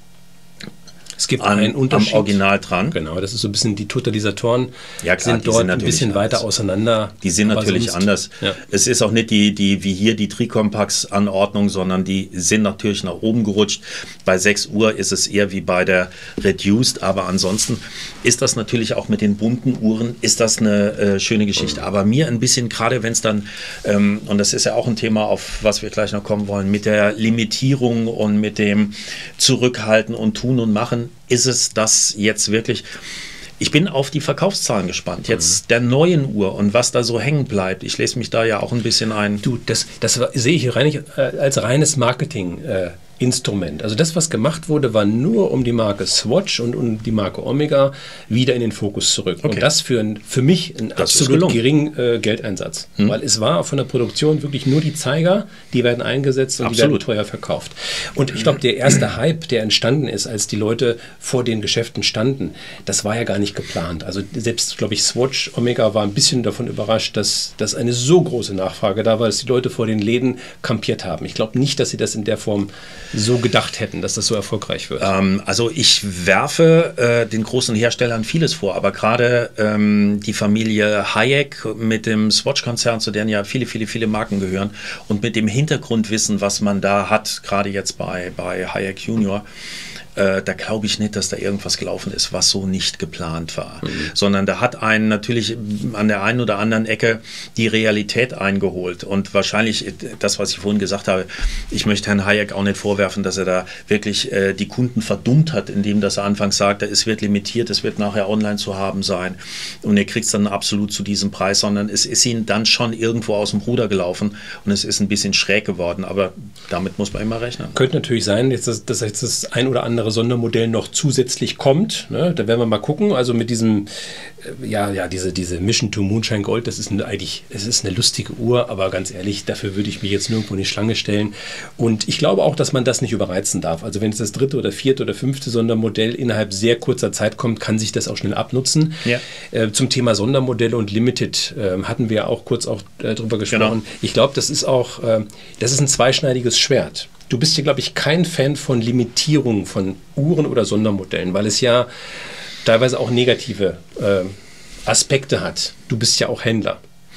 Es gibt an, einen Unterschied. Am Original dran. Genau, das ist so ein bisschen, die Totalisatoren ja, klar, sind dort sind ein bisschen anders. weiter auseinander. Die sind natürlich sonst, anders. Ja. Es ist auch nicht die, die wie hier die Tricompax-Anordnung, sondern die sind natürlich nach oben gerutscht. Bei sechs Uhr ist es eher wie bei der Reduced, aber ansonsten ist das natürlich auch mit den bunten Uhren, ist das eine äh, schöne Geschichte. Aber mir ein bisschen, gerade wenn es dann, ähm, und das ist ja auch ein Thema, auf was wir gleich noch kommen wollen, mit der Limitierung und mit dem Zurückhalten und Tun und Machen, ist es das jetzt wirklich. Ich bin auf die Verkaufszahlen gespannt, jetzt der neuen Uhr und was da so hängen bleibt. Ich lese mich da ja auch ein bisschen ein. Du, das, das sehe ich rein, äh, als reines Marketing äh, Instrument. Also das, was gemacht wurde, war nur, um die Marke Swatch und um die Marke Omega wieder in den Fokus zu rücken. Okay. Und das für, ein, für mich ein das absolut geringen äh, Geldeinsatz. Hm. Weil es war von der Produktion wirklich nur die Zeiger, die werden eingesetzt und absolut. Die werden teuer verkauft. Und ich glaube, der erste Hype, der entstanden ist, als die Leute vor den Geschäften standen, das war ja gar nicht geplant. Also selbst, glaube ich, Swatch, Omega war ein bisschen davon überrascht, dass, dass eine so große Nachfrage da war, dass die Leute vor den Läden kampiert haben. Ich glaube nicht, dass sie das in der Form so gedacht hätten, dass das so erfolgreich wird. Ähm, also ich werfe äh, den großen Herstellern vieles vor, aber gerade ähm, die Familie Hayek mit dem Swatch-Konzern, zu denen ja viele, viele, viele Marken gehören und mit dem Hintergrundwissen, was man da hat, gerade jetzt bei, bei Hayek Junior, Äh, da glaube ich nicht, dass da irgendwas gelaufen ist, was so nicht geplant war. Mhm. Sondern da hat einen natürlich an der einen oder anderen Ecke die Realität eingeholt. Und wahrscheinlich das, was ich vorhin gesagt habe, ich möchte Herrn Hayek auch nicht vorwerfen, dass er da wirklich äh, die Kunden verdummt hat, indem das er anfangs sagte, es wird limitiert, es wird nachher online zu haben sein. Und ihr kriegt es dann absolut zu diesem Preis, sondern es ist ihnen dann schon irgendwo aus dem Ruder gelaufen und es ist ein bisschen schräg geworden. Aber damit muss man immer rechnen. Könnte natürlich sein, jetzt, dass, dass jetzt das ein oder andere Sondermodell noch zusätzlich kommt. Ne? Da werden wir mal gucken. Also mit diesem, äh, ja, ja, diese, diese Mission to Moonshine Gold, das ist eine, eigentlich, es ist eine lustige Uhr, aber ganz ehrlich, dafür würde ich mich jetzt nirgendwo in die Schlange stellen. Und ich glaube auch, dass man das nicht überreizen darf. Also wenn es das dritte oder vierte oder fünfte Sondermodell innerhalb sehr kurzer Zeit kommt, kann sich das auch schnell abnutzen. Ja. Äh, zum Thema Sondermodelle und Limited äh, hatten wir auch kurz auch äh, drüber gesprochen. Genau. Ich glaube, das ist auch, äh, das ist ein zweischneidiges Schwert. Du bist ja, glaube ich, kein Fan von Limitierung von Uhren oder Sondermodellen, weil es ja teilweise auch negative äh, Aspekte hat. Du bist ja auch Händler.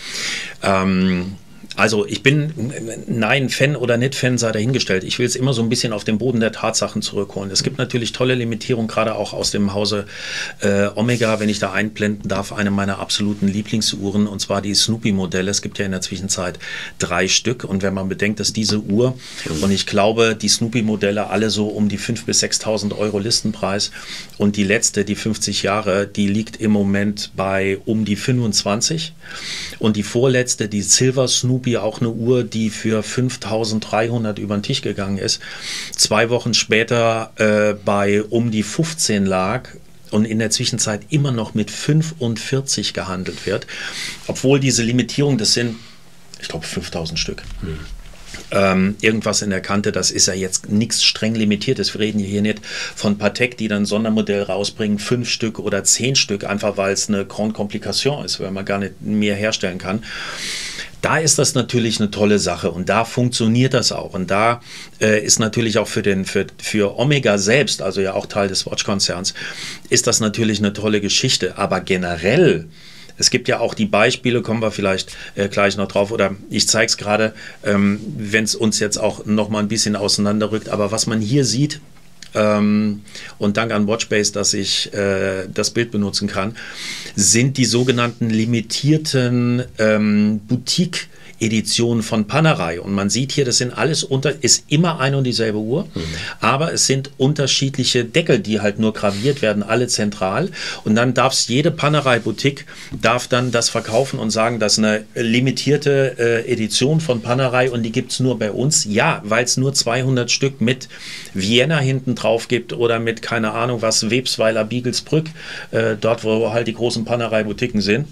Ähm, also ich bin, nein, Fan oder nicht Fan sei dahingestellt. Ich will es immer so ein bisschen auf den Boden der Tatsachen zurückholen. Es gibt natürlich tolle Limitierungen, gerade auch aus dem Hause äh, Omega, wenn ich da einblenden darf, eine meiner absoluten Lieblingsuhren, und zwar die Snoopy-Modelle. Es gibt ja in der Zwischenzeit drei Stück, und wenn man bedenkt, dass diese Uhr, mhm. und ich glaube, die Snoopy-Modelle alle so um die fünftausend bis sechstausend Euro Listenpreis, und die letzte, die fünfzig Jahre, die liegt im Moment bei um die fünfundzwanzig, und die vorletzte, die Silver Snoopy, auch eine Uhr, die für fünftausenddreihundert über den Tisch gegangen ist, zwei Wochen später äh, bei um die fünfzehn lag und in der Zwischenzeit immer noch mit fünfundvierzig gehandelt wird, obwohl diese Limitierung, das sind, ich glaube, fünftausend Stück. Hm. Ähm, irgendwas in der Kante, das ist ja jetzt nichts streng limitiertes. Wir reden hier nicht von Patek, die dann ein Sondermodell rausbringen, fünf Stück oder zehn Stück, einfach weil es eine Grande Complication ist, weil man gar nicht mehr herstellen kann. Da ist das natürlich eine tolle Sache und da funktioniert das auch. Und da äh, ist natürlich auch für, den, für, für Omega selbst, also ja auch Teil des Swatch-Konzerns, ist das natürlich eine tolle Geschichte. Aber generell, es gibt ja auch die Beispiele, kommen wir vielleicht äh, gleich noch drauf, oder ich zeige es gerade, ähm, wenn es uns jetzt auch noch mal ein bisschen auseinanderrückt. Aber was man hier sieht, ähm, und dank an Watchbase, dass ich äh, das Bild benutzen kann, sind die sogenannten limitierten ähm, Boutique- Edition von Panerai. Und man sieht hier, das sind alles unter, ist immer eine und dieselbe Uhr, mhm. aber es sind unterschiedliche Deckel, die halt nur graviert werden, alle zentral. Und dann darf es jede Panerai-Boutique, darf dann das verkaufen und sagen, das ist eine limitierte äh, Edition von Panerai und die gibt es nur bei uns. Ja, weil es nur zweihundert Stück mit Vienna hinten drauf gibt oder mit, keine Ahnung was, Websweiler, Biegelsbrück, äh, dort, wo halt die großen Panerai-Boutiquen sind.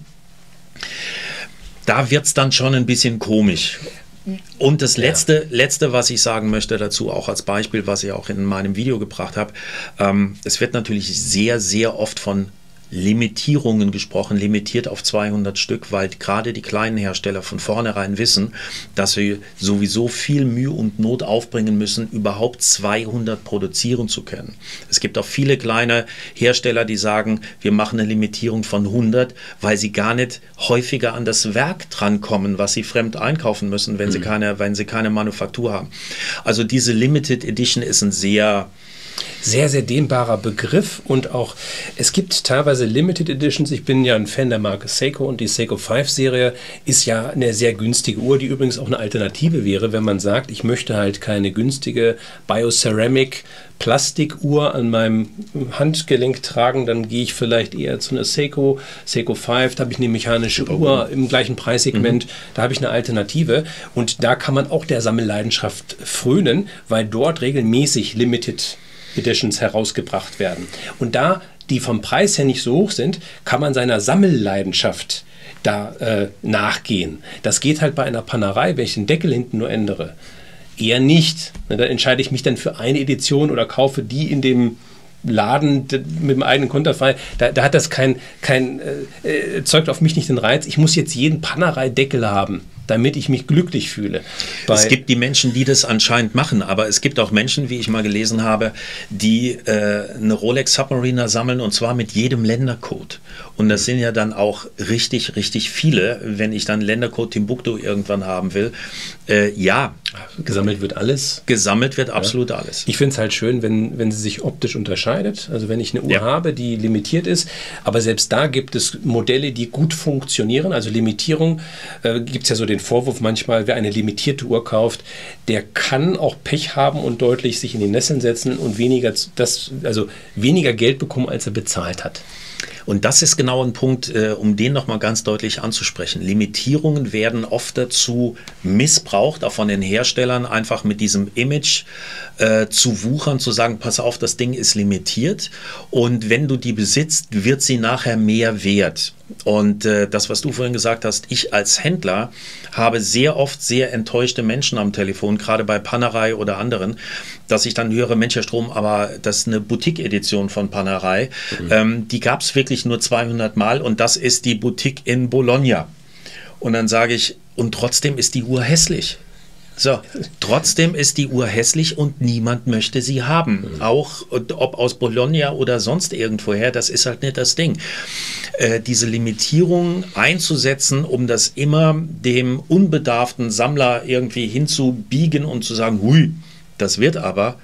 Da wird es dann schon ein bisschen komisch. Und das letzte, ja. letzte, was ich sagen möchte dazu, auch als Beispiel, was ich auch in meinem Video gebracht habe, ähm, es wird natürlich sehr, sehr oft von Limitierungen gesprochen, limitiert auf zweihundert Stück, weil gerade die kleinen Hersteller von vornherein wissen, dass sie sowieso viel Mühe und Not aufbringen müssen, überhaupt zweihundert produzieren zu können. Es gibt auch viele kleine Hersteller, die sagen, wir machen eine Limitierung von hundert, weil sie gar nicht häufiger an das Werk drankommen, was sie fremd einkaufen müssen, wenn, mhm. sie, keine, wenn sie keine Manufaktur haben. Also diese Limited Edition ist ein sehr... Sehr, sehr dehnbarer Begriff und auch, es gibt teilweise Limited Editions. Ich bin ja ein Fan der Marke Seiko und die Seiko fünf Serie ist ja eine sehr günstige Uhr, die übrigens auch eine Alternative wäre, wenn man sagt, ich möchte halt keine günstige Bioceramic Plastikuhr an meinem Handgelenk tragen, dann gehe ich vielleicht eher zu einer Seiko, Seiko fünf, da habe ich eine mechanische Uhr im gleichen Preissegment, mhm. da habe ich eine Alternative und da kann man auch der Sammelleidenschaft frönen, weil dort regelmäßig Limited Editions herausgebracht werden. Und da die vom Preis her nicht so hoch sind, kann man seiner Sammelleidenschaft da äh, nachgehen. Das geht halt bei einer Panerai, wenn ich den Deckel hinten nur ändere, eher nicht. Da entscheide ich mich dann für eine Edition oder kaufe die in dem Laden mit dem eigenen Konterfei. Da, da hat das kein, kein äh, zeugt auf mich nicht den Reiz. Ich muss jetzt jeden Panerai-Deckel haben, damit ich mich glücklich fühle. Bei es gibt die Menschen, die das anscheinend machen, aber es gibt auch Menschen, wie ich mal gelesen habe, die äh, eine Rolex Submariner sammeln und zwar mit jedem Ländercode. Und das sind ja dann auch richtig, richtig viele, wenn ich dann Ländercode Timbuktu irgendwann haben will. Äh, ja. Gesammelt wird alles. Gesammelt wird absolut ja. alles. Ich finde es halt schön, wenn, wenn sie sich optisch unterscheidet. Also wenn ich eine Uhr ja. habe, die limitiert ist, aber selbst da gibt es Modelle, die gut funktionieren. Also Limitierung äh, gibt es ja so den Vorwurf manchmal, wer eine limitierte Uhr kauft, der kann auch Pech haben und deutlich sich in die Nesseln setzen und weniger, das, also weniger Geld bekommen, als er bezahlt hat. Und das ist genau ein Punkt, äh, um den nochmal ganz deutlich anzusprechen. Limitierungen werden oft dazu missbraucht, auch von den Herstellern, einfach mit diesem Image äh, zu wuchern, zu sagen, pass auf, das Ding ist limitiert und wenn du die besitzt, wird sie nachher mehr wert. Und äh, das, was du vorhin gesagt hast, ich als Händler habe sehr oft sehr enttäuschte Menschen am Telefon, gerade bei Panerai oder anderen, dass ich dann höre, Mensch, Herr Strom, aber das ist eine Boutique-Edition von Panerai. Mhm. Ähm, die gab es wirklich nur zweihundert Mal und das ist die Boutique in Bologna. Und dann sage ich, und trotzdem ist die Uhr hässlich. So, trotzdem ist die Uhr hässlich und niemand möchte sie haben. Mhm. Auch ob aus Bologna oder sonst irgendwoher, das ist halt nicht das Ding. Äh, diese Limitierung einzusetzen, um das immer dem unbedarften Sammler irgendwie hinzubiegen und zu sagen, hui, das wird aber.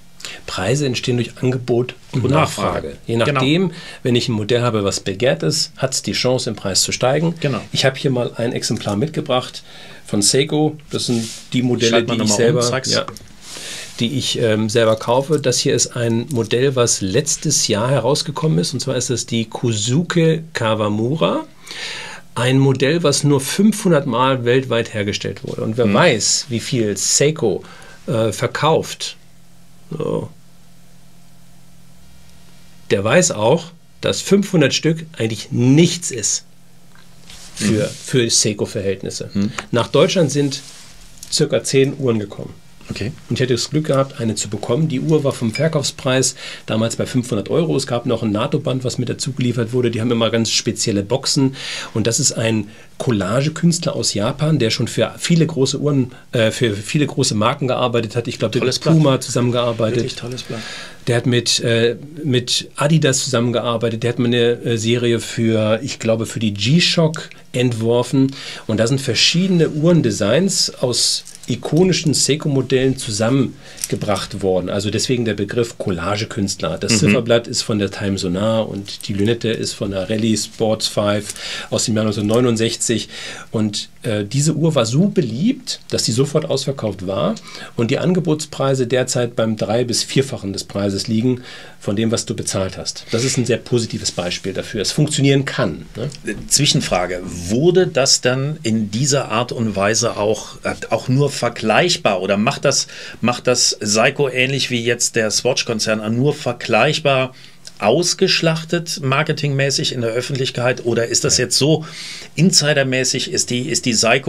Preise entstehen durch Angebot und, und Nachfrage. Nachfrage. Je nachdem, genau. wenn ich ein Modell habe, was begehrt ist, hat es die Chance, im Preis zu steigen. Genau. Ich habe hier mal ein Exemplar mitgebracht von Seiko. Das sind die Modelle, die ich, selber, um, ja, die ich ähm, selber kaufe. Das hier ist ein Modell, was letztes Jahr herausgekommen ist. Und zwar ist das die Kozuke Kawamura. Ein Modell, was nur fünfhundert Mal weltweit hergestellt wurde. Und wer hm. weiß, wie viel Seiko äh, verkauft, so. Der weiß auch, dass fünfhundert Stück eigentlich nichts ist für, mhm. für Seiko-Verhältnisse. Mhm. Nach Deutschland sind circa zehn Uhren gekommen. Okay. Und ich hatte das Glück gehabt, eine zu bekommen. Die Uhr war vom Verkaufspreis damals bei fünfhundert Euro. Es gab noch ein NATO-Band, was mit dazu geliefert wurde. Die haben immer ganz spezielle Boxen. Und das ist ein Collage-Künstler aus Japan, der schon für viele große Uhren, äh, für viele große Marken gearbeitet hat. Ich glaube, der hat mit Puma zusammengearbeitet. Wirklich tolles Blatt. Der hat mit, äh, mit Adidas zusammengearbeitet. Der hat mal eine äh, Serie für, ich glaube, für die G-Shock entworfen. Und da sind verschiedene Uhrendesigns aus ikonischen Seiko-Modellen zusammengebracht worden. Also deswegen der Begriff Collage-Künstler. Das mhm. Zifferblatt ist von der Time Sonar und die Lünette ist von der Rally Sports fünf aus dem Jahr neunzehnhundertneunundsechzig. Und äh, diese Uhr war so beliebt, dass sie sofort ausverkauft war und die Angebotspreise derzeit beim drei- bis vierfachen des Preises liegen von dem, was du bezahlt hast. Das ist ein sehr positives Beispiel dafür. Es funktionieren kann. Ne? Zwischenfrage. Wurde das dann in dieser Art und Weise auch, auch nur vergleichbar oder macht das, macht das Seiko ähnlich wie jetzt der Swatch-Konzern nur vergleichbar ausgeschlachtet, marketingmäßig in der Öffentlichkeit, oder ist das ja. jetzt so insidermäßig, ist die, ist die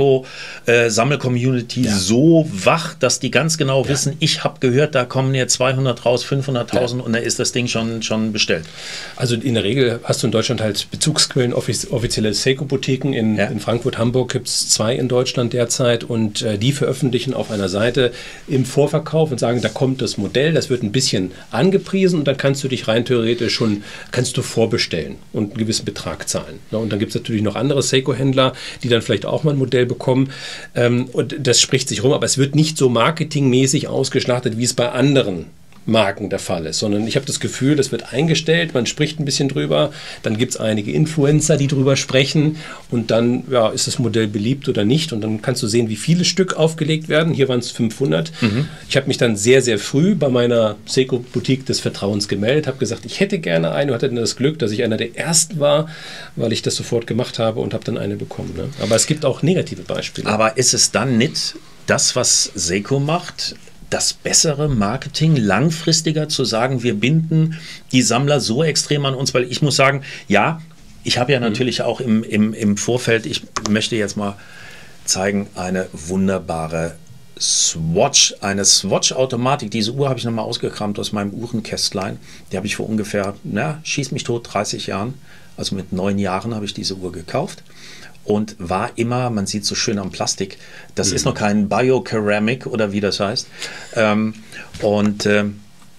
Seiko-Sammel-Community äh, ja. so wach, dass die ganz genau ja. wissen, ich habe gehört, da kommen jetzt zweihundert raus, fünfhunderttausend ja. und da ist das Ding schon, schon bestellt. Also in der Regel hast du in Deutschland halt Bezugsquellen, offiz offizielle Seiko-Boutiquen. In, ja. in Frankfurt, Hamburg gibt es zwei in Deutschland derzeit und äh, die veröffentlichen auf einer Seite im Vorverkauf und sagen, da kommt das Modell, das wird ein bisschen angepriesen und dann kannst du dich rein theoretisch schon, kannst du vorbestellen und einen gewissen Betrag zahlen. Und dann gibt es natürlich noch andere Seiko-Händler, die dann vielleicht auch mal ein Modell bekommen. Und das spricht sich rum, aber es wird nicht so marketingmäßig ausgeschlachtet, wie es bei anderen Marken der Fall ist, sondern ich habe das Gefühl, das wird eingestellt, man spricht ein bisschen drüber, dann gibt es einige Influencer, die drüber sprechen und dann ja, ist das Modell beliebt oder nicht und dann kannst du sehen, wie viele Stück aufgelegt werden. Hier waren es fünfhundert. Mhm. Ich habe mich dann sehr, sehr früh bei meiner Seiko-Boutique des Vertrauens gemeldet, habe gesagt, ich hätte gerne eine und hatte dann das Glück, dass ich einer der Ersten war, weil ich das sofort gemacht habe und habe dann eine bekommen. Ne? Aber es gibt auch negative Beispiele. Aber ist es dann nicht das, was Seiko macht, das bessere Marketing, langfristiger zu sagen, wir binden die Sammler so extrem an uns? Weil ich muss sagen, ja, ich habe ja natürlich auch im, im, im Vorfeld, ich möchte jetzt mal zeigen, eine wunderbare Swatch, eine Swatch-Automatik. Diese Uhr habe ich nochmal ausgekramt aus meinem Uhrenkästlein. Die habe ich vor ungefähr, na, schieß mich tot, dreißig Jahren, also mit neun Jahren habe ich diese Uhr gekauft. Und war immer, man sieht so schön am Plastik, das mhm. ist noch kein Bioceramic oder wie das heißt. Ähm, und ähm,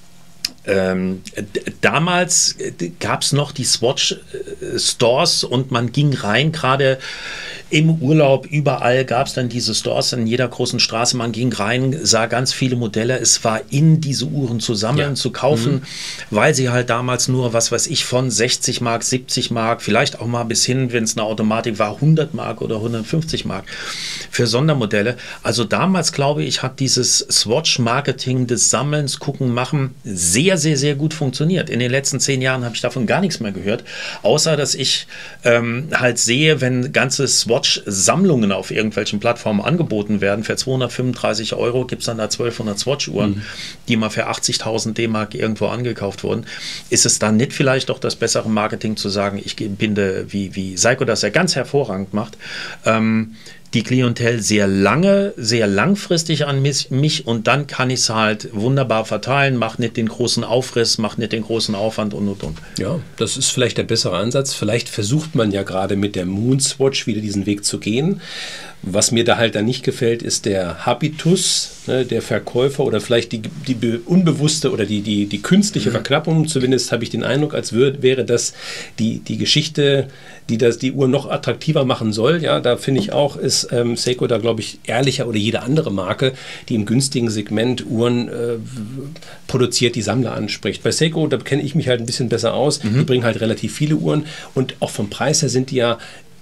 ähm, damals gab es noch die Swatch-Stores und man ging rein, gerade im Urlaub, überall gab es dann diese Stores in jeder großen Straße. Man ging rein, sah ganz viele Modelle. Es war in, diese Uhren zu sammeln, ja. zu kaufen, mhm. weil sie halt damals nur, was weiß ich, von sechzig Mark, siebzig Mark, vielleicht auch mal bis hin, wenn es eine Automatik war, hundert Mark oder hundertfünfzig Mark für Sondermodelle. Also damals, glaube ich, hat dieses Swatch-Marketing des Sammelns, Gucken, Machen sehr, sehr, sehr gut funktioniert. In den letzten zehn Jahren habe ich davon gar nichts mehr gehört, außer dass ich ähm, halt sehe, wenn ganze Swatch-Sammlungen auf irgendwelchen Plattformen angeboten werden, für zweihundertfünfunddreißig Euro gibt es dann da zwölfhundert Swatch-Uhren, mhm. die mal für achtzigtausend D-Mark irgendwo angekauft wurden. Ist es dann nicht vielleicht doch das bessere Marketing zu sagen, ich binde, wie, wie Seiko das ja ganz hervorragend macht, ähm, die Klientel sehr lange, sehr langfristig an mich, mich und dann kann ich es halt wunderbar verteilen, macht nicht den großen Aufriss, macht nicht den großen Aufwand und und und. Ja, das ist vielleicht der bessere Ansatz. Vielleicht versucht man ja gerade mit der Moonswatch wieder diesen Weg zu gehen. Was mir da halt dann nicht gefällt, ist der Habitus, ne, der Verkäufer oder vielleicht die, die unbewusste oder die, die, die künstliche Verknappung. Zumindest habe ich den Eindruck, als wär, wäre das die, die Geschichte, die das die Uhr noch attraktiver machen soll. Ja, da finde ich auch, ist ähm, Seiko da, glaube ich, ehrlicher oder jede andere Marke, die im günstigen Segment Uhren äh, produziert, die Sammler anspricht. Bei Seiko, da kenne ich mich halt ein bisschen besser aus. Mhm. Die bringen halt relativ viele Uhren und auch vom Preis her sind die ja,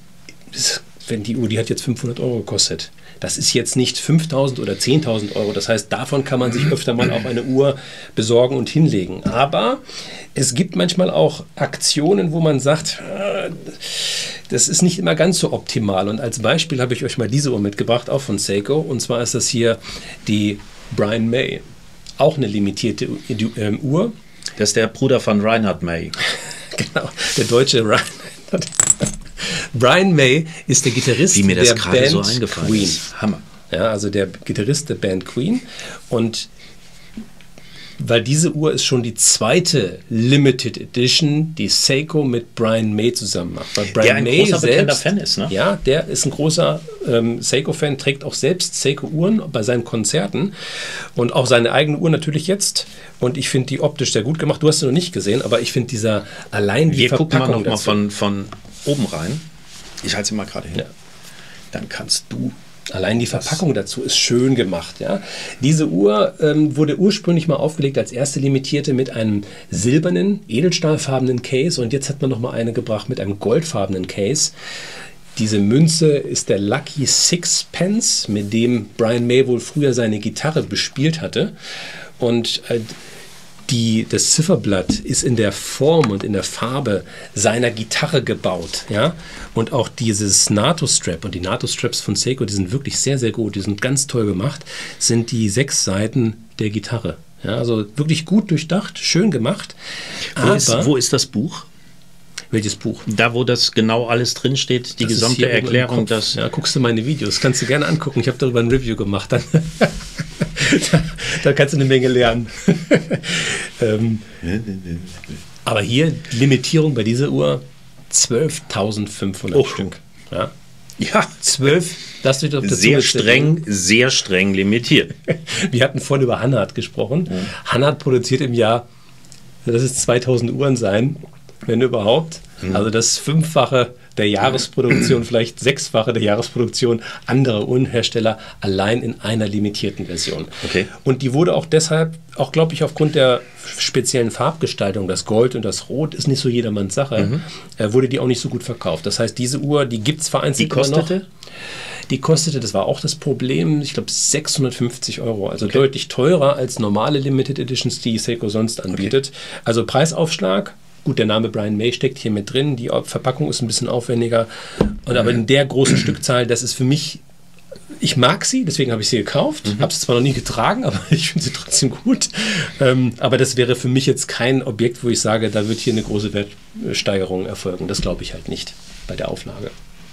wenn die Uhr, die hat jetzt fünfhundert Euro gekostet. Das ist jetzt nicht fünftausend oder zehntausend Euro. Das heißt, davon kann man sich öfter mal auch eine Uhr besorgen und hinlegen. Aber es gibt manchmal auch Aktionen, wo man sagt, das ist nicht immer ganz so optimal. Und als Beispiel habe ich euch mal diese Uhr mitgebracht, auch von Seiko. Und zwar ist das hier die Brian May. Auch eine limitierte Uhr. Das ist der Bruder von Reinhard May. Genau, der deutsche Reinhard. Brian May ist der Gitarrist Wie mir das der Band so eingefallen Queen. Ist. Hammer. Ja, also der Gitarrist der Band Queen. Und weil diese Uhr ist schon die zweite Limited Edition, die Seiko mit Brian May zusammen macht. Weil Brian der ein May großer, selbst, bekannter Fan ist, ne? Ja, der ist ein großer ähm, Seiko-Fan, trägt auch selbst Seiko-Uhren bei seinen Konzerten und auch seine eigene Uhr natürlich jetzt. Und ich finde die optisch sehr gut gemacht. Du hast sie noch nicht gesehen, aber ich finde dieser allein die Wir Verpackung gucken mal noch dazu. mal von, von oben rein. Ich halte sie mal gerade hin. Ja. Dann kannst du Allein die Verpackung dazu ist schön gemacht. Ja? Diese Uhr ähm, wurde ursprünglich mal aufgelegt als erste limitierte mit einem silbernen, edelstahlfarbenen Case und jetzt hat man noch mal eine gebracht mit einem goldfarbenen Case. Diese Münze ist der Lucky Sixpence, mit dem Brian May wohl früher seine Gitarre bespielt hatte. Und äh, Die, das Zifferblatt ist in der Form und in der Farbe seiner Gitarre gebaut. Ja? Und auch dieses NATO-Strap und die NATO-Straps von Seiko, die sind wirklich sehr, sehr gut, die sind ganz toll gemacht, sind die sechs Seiten der Gitarre. Ja? Also wirklich gut durchdacht, schön gemacht. Wo, Aber, ist, wo ist das Buch? Welches Buch? Da, wo das genau alles drinsteht, die Das gesamte Erklärung. Das ja, guckst du meine Videos, kannst du gerne angucken. Ich habe darüber ein Review gemacht. Dann da, da kannst du eine Menge lernen. ähm, aber hier, Limitierung bei dieser Uhr, zwölftausendfünfhundert oh. Stück. Ja, ja. zwölf, das wird dazu sehr streng, sehr streng limitiert. Wir hatten vorhin über Hanhart gesprochen. Mhm. Hanhart produziert im Jahr, das ist zweitausend Uhren sein, wenn überhaupt. Mhm. Also das Fünffache der Jahresproduktion, vielleicht Sechsfache der Jahresproduktion anderer Uhrenhersteller allein in einer limitierten Version. Okay. Und die wurde auch deshalb, auch glaube ich aufgrund der speziellen Farbgestaltung, das Gold und das Rot ist nicht so jedermanns Sache, mhm. äh, wurde die auch nicht so gut verkauft. Das heißt, diese Uhr, die gibt es vereinzelt. Die kostete? Noch. Die kostete, das war auch das Problem, ich glaube sechshundertfünfzig Euro, also okay. deutlich teurer als normale Limited Editions, die Seiko sonst anbietet. Okay. Also Preisaufschlag. Gut, der Name Brian May steckt hier mit drin, die Verpackung ist ein bisschen aufwendiger. Und aber in der großen Stückzahl, das ist für mich, ich mag sie, deswegen habe ich sie gekauft. Mhm. Habe sie zwar noch nie getragen, aber ich finde sie trotzdem gut. Ähm, aber das wäre für mich jetzt kein Objekt, wo ich sage, da wird hier eine große Wertsteigerung erfolgen. Das glaube ich halt nicht bei der Auflage.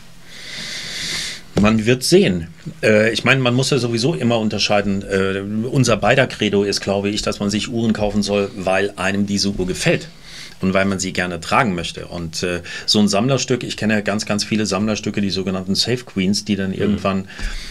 Man wird sehen. Äh, ich meine, man muss ja sowieso immer unterscheiden. Äh, unser beider Credo ist, glaube ich, dass man sich Uhren kaufen soll, weil einem diese Uhr gefällt. Und weil man sie gerne tragen möchte. Und äh, so ein Sammlerstück, ich kenne ja ganz, ganz viele Sammlerstücke, die sogenannten Safe Queens, die dann mhm. irgendwann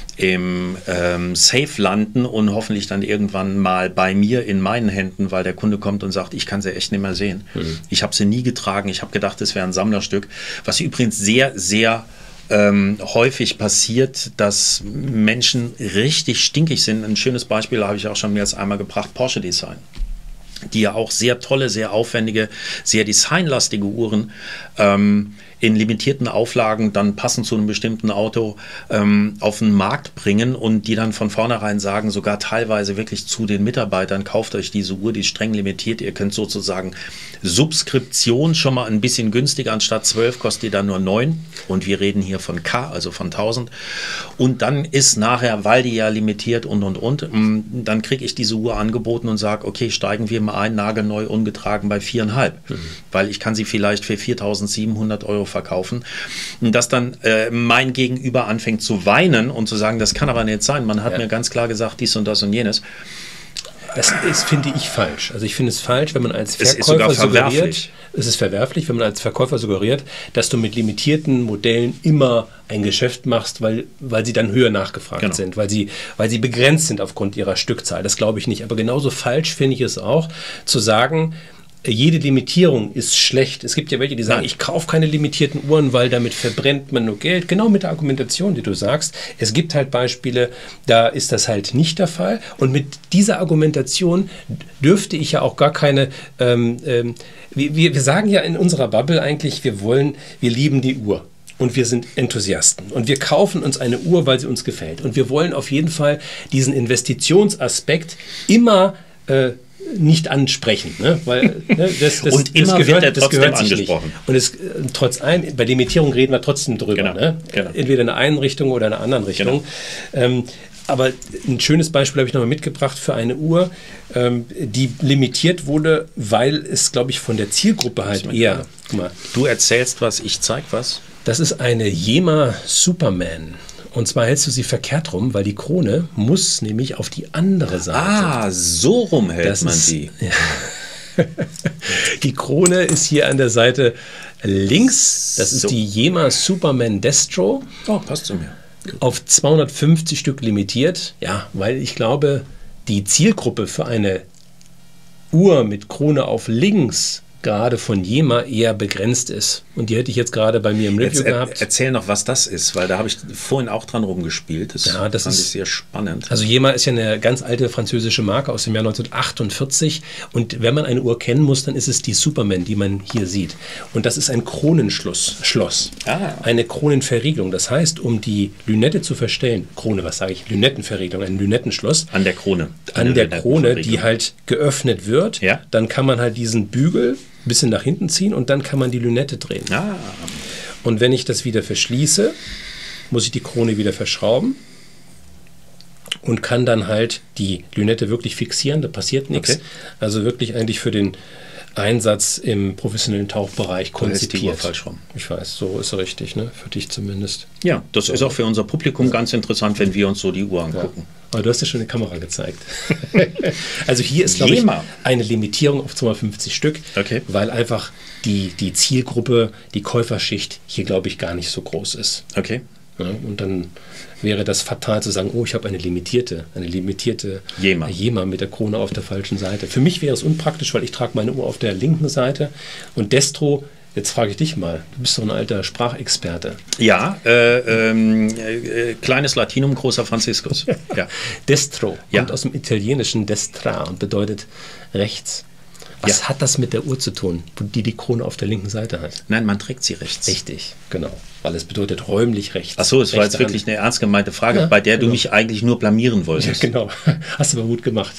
im ähm, Safe landen und hoffentlich dann irgendwann mal bei mir in meinen Händen, weil der Kunde kommt und sagt, ich kann sie echt nicht mehr sehen. Mhm. Ich habe sie nie getragen, ich habe gedacht, es wäre ein Sammlerstück, was übrigens sehr, sehr ähm, häufig passiert, dass Menschen richtig stinkig sind. Ein schönes Beispiel habe ich auch schon mehr als einmal gebracht, Porsche Design, die ja auch sehr tolle, sehr aufwendige, sehr designlastige Uhren ähm, in limitierten Auflagen dann passend zu einem bestimmten Auto ähm, auf den Markt bringen und die dann von vornherein sagen, sogar teilweise wirklich zu den Mitarbeitern, kauft euch diese Uhr, die ist streng limitiert, ihr könnt sozusagen Subskription schon mal ein bisschen günstiger, anstatt zwölf kostet die dann nur neun und wir reden hier von K, also von tausend und dann ist nachher, weil die ja limitiert und und und, dann kriege ich diese Uhr angeboten und sage, okay, steigen wir mal ein, nagelneu, ungetragen bei viereinhalb, mhm. weil ich kann sie vielleicht für viertausendsiebenhundert Euro verkaufen. Und dass dann äh, mein Gegenüber anfängt zu weinen und zu sagen, das kann aber nicht sein. Man hat ja. mir ganz klar gesagt, dies und das und jenes. Das ist, finde ich, falsch. Also ich finde es falsch, wenn man als Verkäufer es ist sogar verwerflich. suggeriert, es ist verwerflich, wenn man als Verkäufer suggeriert, dass du mit limitierten Modellen immer ein Geschäft machst, weil, weil sie dann höher nachgefragt genau. sind, weil sie, weil sie begrenzt sind aufgrund ihrer Stückzahl. Das glaube ich nicht. Aber genauso falsch finde ich es auch, zu sagen, jede Limitierung ist schlecht. Es gibt ja welche, die sagen, ich kaufe keine limitierten Uhren, weil damit verbrennt man nur Geld. Genau mit der Argumentation, die du sagst. Es gibt halt Beispiele, da ist das halt nicht der Fall. Und mit dieser Argumentation dürfte ich ja auch gar keine... Ähm, ähm, wir, wir sagen ja in unserer Bubble eigentlich, wir wollen, wir lieben die Uhr. Und wir sind Enthusiasten. Und wir kaufen uns eine Uhr, weil sie uns gefällt. Und wir wollen auf jeden Fall diesen Investitionsaspekt immer... Äh, nicht ansprechen, ne? Weil ne, das, das, und immer das gehört, wird er trotzdem das gehört sich angesprochen. Nicht. Und es, trotz allem, bei Limitierung reden wir trotzdem drüber, genau, ne? Genau. Entweder in der einen Richtung oder in der anderen Richtung. Genau. Ähm, aber ein schönes Beispiel habe ich nochmal mitgebracht für eine Uhr, ähm, die limitiert wurde, weil es, glaube ich, von der Zielgruppe halt eher... Guck mal, du erzählst was, ich zeig was. Das ist eine Yema Superman. Und zwar hältst du sie verkehrt rum, weil die Krone muss nämlich auf die andere Seite. Ah, so rum hält das man ist, die. Ja. Die Krone ist hier an der Seite links. Das ist so. Die Yema Superman Destro. Oh, passt zu mir. Auf zweihundertfünfzig Stück limitiert. Ja, weil ich glaube, die Zielgruppe für eine Uhr mit Krone auf links gerade von Jema eher begrenzt ist. Und die hätte ich jetzt gerade bei mir im Review jetzt, er, gehabt. Erzähl noch, was das ist, weil da habe ich vorhin auch dran rumgespielt. Das, ja, das fand ist ich sehr spannend. Also Jema ist ja eine ganz alte französische Marke aus dem Jahr neunzehnhundertachtundvierzig. Und wenn man eine Uhr kennen muss, dann ist es die Superman, die man hier sieht. Und das ist ein Kronenschloss. Schloss. Ah. Eine Kronenverriegelung. Das heißt, um die Lünette zu verstellen, Krone, was sage ich? Lünettenverriegelung, ein Lünettenschloss. An der Krone. An, an der, der Krone, die halt geöffnet wird. Ja. Dann kann man halt diesen Bügel ein bisschen nach hinten ziehen und dann kann man die Lünette drehen. Ah. Und wenn ich das wieder verschließe, muss ich die Krone wieder verschrauben und kann dann halt die Lünette wirklich fixieren, da passiert nichts. Okay. Also wirklich eigentlich für den Einsatz im professionellen Tauchbereich konzipiert. falsch rum. Ich weiß, so ist richtig, ne? Für dich zumindest. Ja, das so. ist auch für unser Publikum ja. ganz interessant, wenn wir uns so die Uhr angucken. Ja. Aber du hast ja schon eine Kamera gezeigt. Also hier ist, glaube ich, eine Limitierung auf zweihundertfünfzig Stück, okay. weil einfach die, die Zielgruppe, die Käuferschicht hier, glaube ich, gar nicht so groß ist. Okay. Ja, und dann wäre das fatal zu sagen, oh, ich habe eine limitierte, eine limitierte Jema. Jema mit der Krone auf der falschen Seite. Für mich wäre es unpraktisch, weil ich trage meine Uhr auf der linken Seite und Destro. Jetzt frage ich dich mal, du bist doch ein alter Sprachexperte. Ja, äh, ähm, äh, kleines Latinum, großer Franziskus. Ja. Destro ja. kommt aus dem italienischen destra und bedeutet rechts. Was ja. hat das mit der Uhr zu tun, die die Krone auf der linken Seite hat? Nein, man trägt sie rechts. Richtig, genau. Weil es bedeutet räumlich rechts. Ach so, es war jetzt wirklich eine ernst gemeinte Frage, ja, bei der genau. du mich eigentlich nur blamieren wolltest. Ja, genau. Hast du aber gut gemacht.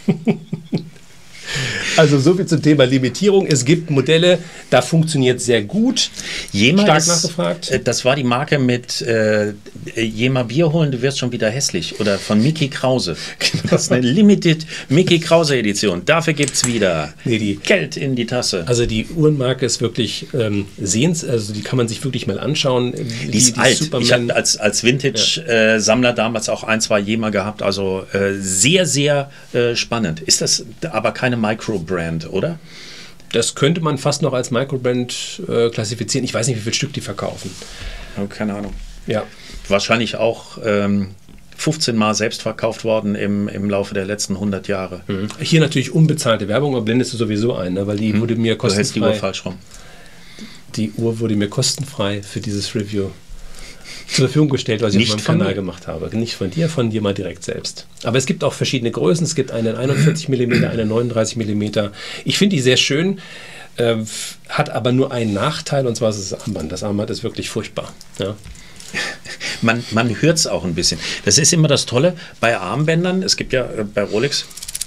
Also so viel zum Thema Limitierung. Es gibt Modelle, da funktioniert sehr gut. Jema Stark ist, nachgefragt. Das war die Marke mit äh, Jema Bier holen, du wirst schon wieder hässlich. Oder von Mickey Krause. Genau. Das ist eine Limited Mickey Krause Edition. Dafür gibt es wieder nee, die, Geld in die Tasse. Also die Uhrenmarke ist wirklich ähm, sehens, also die kann man sich wirklich mal anschauen. Die, die ist die alt. Superman. Ich hatte als, als Vintage-Sammler ja. äh, damals auch ein, zwei Jema gehabt. Also äh, sehr, sehr äh, spannend. Ist das aber keine Microbrand, oder? Das könnte man fast noch als Microbrand äh, klassifizieren. Ich weiß nicht, wie viel Stück die verkaufen. Oh, keine Ahnung. Ja. Wahrscheinlich auch ähm, fünfzehn Mal selbst verkauft worden im, im Laufe der letzten hundert Jahre. Mhm. Hier natürlich unbezahlte Werbung, aber blendest du sowieso ein, ne? Weil die mhm. wurde mir kostenfrei. Du hältst die Uhr falsch rum. Die Uhr wurde mir kostenfrei für dieses Review zur Verfügung gestellt, was ich Nicht auf meinem Kanal mir. gemacht habe. Nicht von dir, von dir mal direkt selbst. Aber es gibt auch verschiedene Größen. Es gibt einen einundvierzig Millimeter, einen neununddreißig Millimeter. Ich finde die sehr schön, äh, hat aber nur einen Nachteil, und zwar ist es das Armband. Das Armband ist wirklich furchtbar. Ja. Man, man hört es auch ein bisschen. Das ist immer das Tolle bei Armbändern. Es gibt ja äh, bei Rolex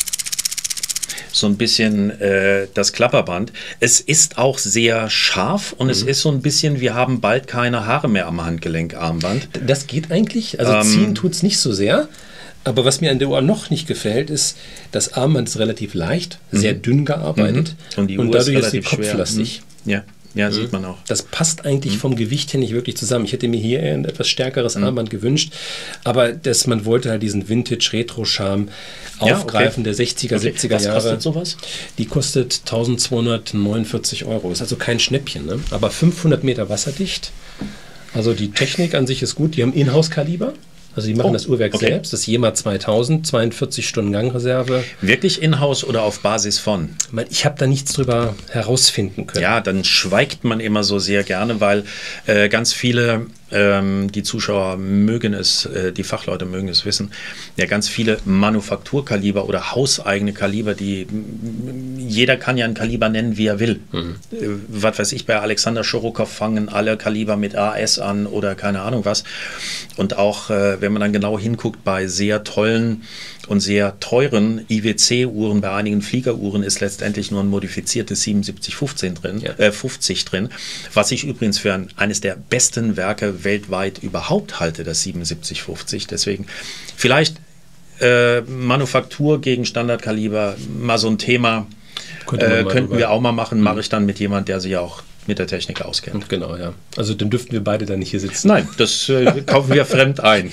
so ein bisschen äh, das Klapperband. Es ist auch sehr scharf und mhm. es ist so ein bisschen, wir haben bald keine Haare mehr am Handgelenkarmband. Das geht eigentlich. Also ähm, ziehen tut es nicht so sehr. Aber was mir an der Uhr noch nicht gefällt, ist, das Armband ist relativ leicht, mhm. sehr dünn gearbeitet mhm. und, die Uhr und dadurch ist, ist sie kopflastig. Mhm. Ja. Ja, sieht man auch. Das passt eigentlich mhm. vom Gewicht her nicht wirklich zusammen. Ich hätte mir hier ein etwas stärkeres mhm. Armband gewünscht, aber das, man wollte halt diesen Vintage-Retro-Charme aufgreifen, ja, okay. der sechziger, okay. siebziger Jahre. Was kostet sowas? Die kostet eintausendzweihundertneunundvierzig Euro. Ist also kein Schnäppchen, ne? Aber fünfhundert Meter wasserdicht. Also die Technik an sich ist gut. Die haben Inhouse-Kaliber. Also die machen oh, das Uhrwerk okay. selbst, das Jema zweitausend, zweiundvierzig Stunden Gangreserve. Wirklich in-house oder auf Basis von? Ich habe da nichts drüber herausfinden können. Ja, dann schweigt man immer so sehr gerne, weil äh, ganz viele, ähm, die Zuschauer mögen es, äh, die Fachleute mögen es wissen, ja ganz viele Manufakturkaliber oder hauseigene Kaliber, die jeder kann ja ein Kaliber nennen, wie er will. Mhm. Äh, was weiß ich, bei Alexander Schorokow fangen alle Kaliber mit A S an oder keine Ahnung was. Und auch äh, wenn man dann genau hinguckt, bei sehr tollen und sehr teuren I W C-Uhren, bei einigen Fliegeruhren ist letztendlich nur ein modifiziertes siebenundsiebzig fünfzehn drin, ja. äh, fünfzig drin, was ich übrigens für ein, eines der besten Werke weltweit überhaupt halte, das siebenundsiebzig fünfzig. Deswegen vielleicht äh, Manufaktur gegen Standardkaliber, mal so ein Thema, äh, könnten wir auch mal machen, mhm. mache ich dann mit jemand, der sich auch mit der Technik auskennt. Genau, ja. Also dann dürften wir beide dann nicht hier sitzen. Nein, das äh, kaufen wir fremd ein.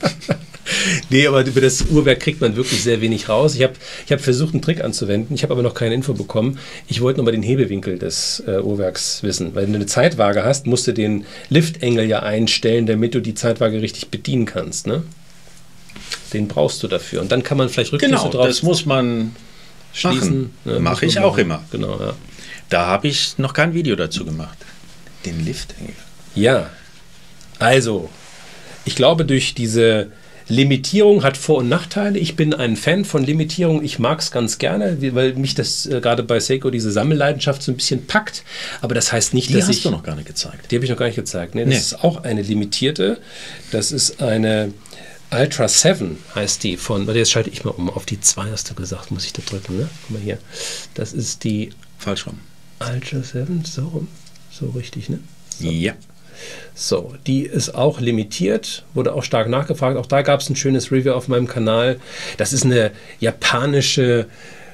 Nee, aber über das Uhrwerk kriegt man wirklich sehr wenig raus. Ich habe ich hab versucht, einen Trick anzuwenden. Ich habe aber noch keine Info bekommen. Ich wollte nur mal den Hebewinkel des äh, Uhrwerks wissen. Weil wenn du eine Zeitwaage hast, musst du den Liftengel ja einstellen, damit du die Zeitwaage richtig bedienen kannst. Ne? Den brauchst du dafür. Und dann kann man vielleicht Rückschlüsse genau, drauf das muss man schließen. Machen. Ja, mache ich auch immer. Genau, ja. Da habe ich noch kein Video dazu gemacht. Den Liftengel. Ja, also, ich glaube, durch diese Limitierung hat Vor- und Nachteile. Ich bin ein Fan von Limitierung. Ich mag es ganz gerne, weil mich das äh, gerade bei Seiko diese Sammelleidenschaft so ein bisschen packt. Aber das heißt nicht, die dass ich... Die ich... hast du noch gar nicht gezeigt. Die habe ich noch gar nicht gezeigt. Nee, das Nee. ist auch eine limitierte. Das ist eine Ultra sieben, heißt die von... Warte, jetzt schalte ich mal um. Auf die zwei hast du gesagt, muss ich da drücken. Ne? Guck mal hier. Das ist die... Falsch rum. Ultra sieben, so rum. So richtig, ne? So. Ja. So, die ist auch limitiert, wurde auch stark nachgefragt. Auch da gab es ein schönes Review auf meinem Kanal. Das ist eine japanische,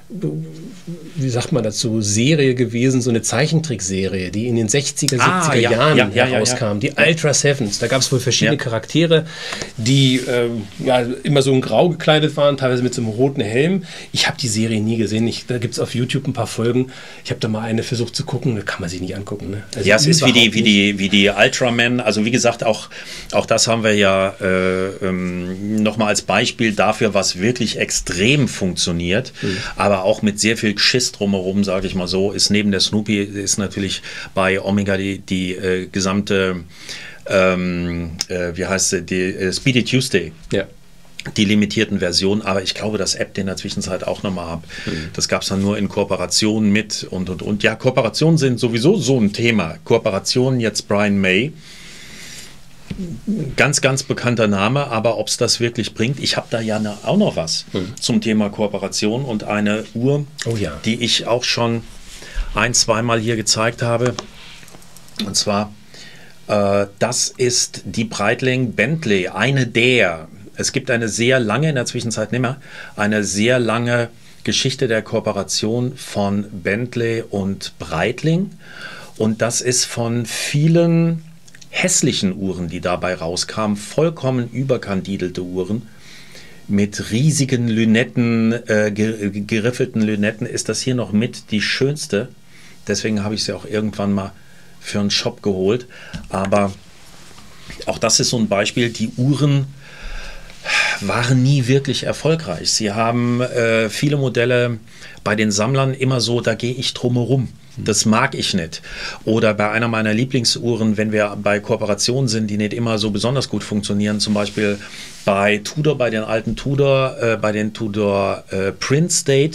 wie sagt man dazu, Serie gewesen, so eine Zeichentrickserie, die in den sechziger, Ah, siebziger ja, Jahren ja, ja, herauskam. ja, ja. Die Ultra Sevens. Da gab es wohl verschiedene Ja. Charaktere, die ähm, ja, immer so in Grau gekleidet waren, teilweise mit so einem roten Helm. Ich habe die Serie nie gesehen. Ich, da gibt es auf YouTube ein paar Folgen. Ich habe da mal eine versucht zu gucken. Da kann man sich nicht angucken. Ne? Also Ja, es ist wie die, überhaupt wie die, wie die Ultraman. Also wie gesagt, auch, auch das haben wir ja äh, ähm, nochmal als Beispiel dafür, was wirklich extrem funktioniert, mhm. aber auch mit sehr viel Schiss drumherum, sage ich mal so, ist neben der Snoopy, ist natürlich bei Omega die, die äh, gesamte, ähm, äh, wie heißt sie, die äh, Speedy Tuesday. Ja. Die limitierten Versionen, aber ich glaube, dass App den in der Zwischenzeit auch nochmal ab. Mhm. Das gab es dann nur in Kooperation mit und und und. Ja, Kooperationen sind sowieso so ein Thema. Kooperationen, jetzt Brian May. Ganz, ganz bekannter Name, aber ob es das wirklich bringt, ich habe da ja ne, auch noch was mhm. zum Thema Kooperation und eine Uhr, oh ja. die ich auch schon ein-, zweimal hier gezeigt habe. Und zwar, äh, das ist die Breitling Bentley, eine der. Es gibt eine sehr lange, in der Zwischenzeit nicht mehr, eine sehr lange Geschichte der Kooperation von Bentley und Breitling. Und das ist von vielen hässlichen Uhren, die dabei rauskamen, vollkommen überkandidelte Uhren mit riesigen Lünetten, äh, geriffelten Lünetten, ist das hier noch mit die schönste. Deswegen habe ich sie auch irgendwann mal für einen Shop geholt. Aber auch das ist so ein Beispiel, die Uhren waren nie wirklich erfolgreich. Sie haben äh, viele Modelle bei den Sammlern immer so, da gehe ich drum herum. Das mag ich nicht. Oder bei einer meiner Lieblingsuhren, wenn wir bei Kooperationen sind, die nicht immer so besonders gut funktionieren, zum Beispiel bei Tudor, bei den alten Tudor, äh, bei den Tudor äh, Print State,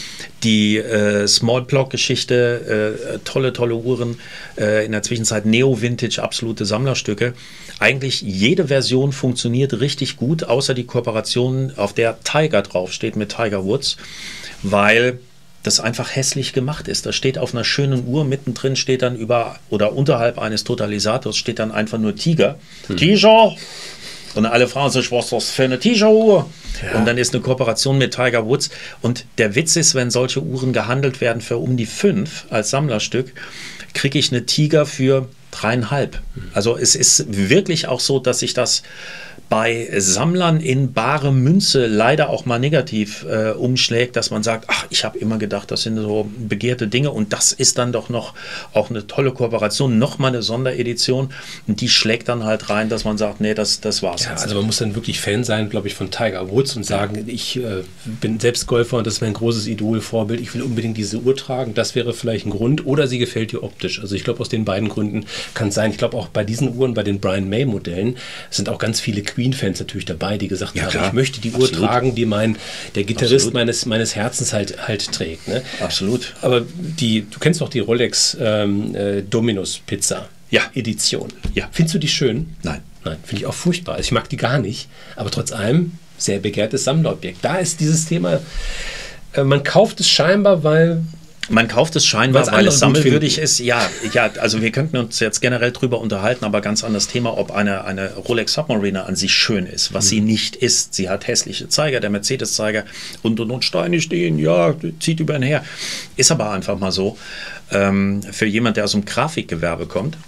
die äh, Small Block Geschichte, äh, tolle, tolle Uhren, äh, in der Zwischenzeit Neo-Vintage, absolute Sammlerstücke. Eigentlich jede Version funktioniert richtig gut, außer die Kooperation, auf der Tiger draufsteht mit Tiger Woods, weil das einfach hässlich gemacht ist. Da steht auf einer schönen Uhr, mittendrin steht dann über oder unterhalb eines Totalisators steht dann einfach nur Tiger. Hm. Tiger! Und alle fragen sich, was ist das für eine Tiger-Uhr? Ja. Und dann ist eine Kooperation mit Tiger Woods. Und der Witz ist, wenn solche Uhren gehandelt werden für um die fünf als Sammlerstück, kriege ich eine Tiger für dreieinhalb. Also es ist wirklich auch so, dass sich das bei Sammlern in bare Münze leider auch mal negativ äh, umschlägt, dass man sagt, ach, ich habe immer gedacht, das sind so begehrte Dinge und das ist dann doch noch auch eine tolle Kooperation, nochmal eine Sonderedition und die schlägt dann halt rein, dass man sagt, nee, das, das war's ja, jetzt. Also man muss dann wirklich Fan sein, glaube ich, von Tiger Woods und sagen, ich äh, bin selbst Golfer und das ist mein großes Idol, Vorbild, ich will unbedingt diese Uhr tragen, das wäre vielleicht ein Grund oder sie gefällt dir optisch. Also ich glaube, aus den beiden Gründen kann es sein. Ich glaube auch bei diesen Uhren, bei den Brian May Modellen, sind auch ganz viele Queen-Fans natürlich dabei, die gesagt ja, haben, klar. ich möchte die Absolut. Uhr tragen, die mein, der Gitarrist meines, Absolut. meines Herzens halt, halt trägt. Ne? Absolut. Aber die, du kennst doch die Rolex ähm, äh, Dominus Pizza ja. Edition. Ja. Findest du die schön? Nein. Nein, finde ich auch furchtbar. Also ich mag die gar nicht, aber trotz allem sehr begehrtes Sammlerobjekt. Da ist dieses Thema, äh, man kauft es scheinbar, weil Man kauft es scheinbar, Weil's weil es andere gut sammelwürdig finden. ist. Ja, ja, also wir könnten uns jetzt generell drüber unterhalten, aber ganz anderes Thema, ob eine, eine Rolex Submariner an sich schön ist, was mhm. sie nicht ist. Sie hat hässliche Zeiger, der Mercedes-Zeiger und und und Steine stehen, ja, zieht über ihn her. Ist aber einfach mal so. Ähm, für jemand, der aus dem Grafikgewerbe kommt,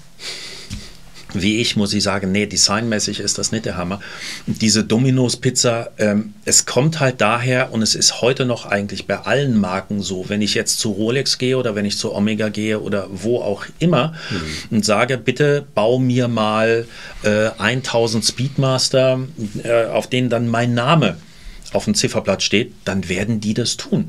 wie ich, muss ich sagen, nee, designmäßig ist das nicht der Hammer. Diese Domino's Pizza, ähm, es kommt halt daher und es ist heute noch eigentlich bei allen Marken so, wenn ich jetzt zu Rolex gehe oder wenn ich zu Omega gehe oder wo auch immer mhm. und sage, bitte bau mir mal äh, tausend Speedmaster, äh, auf denen dann mein Name auf dem Zifferblatt steht, dann werden die das tun.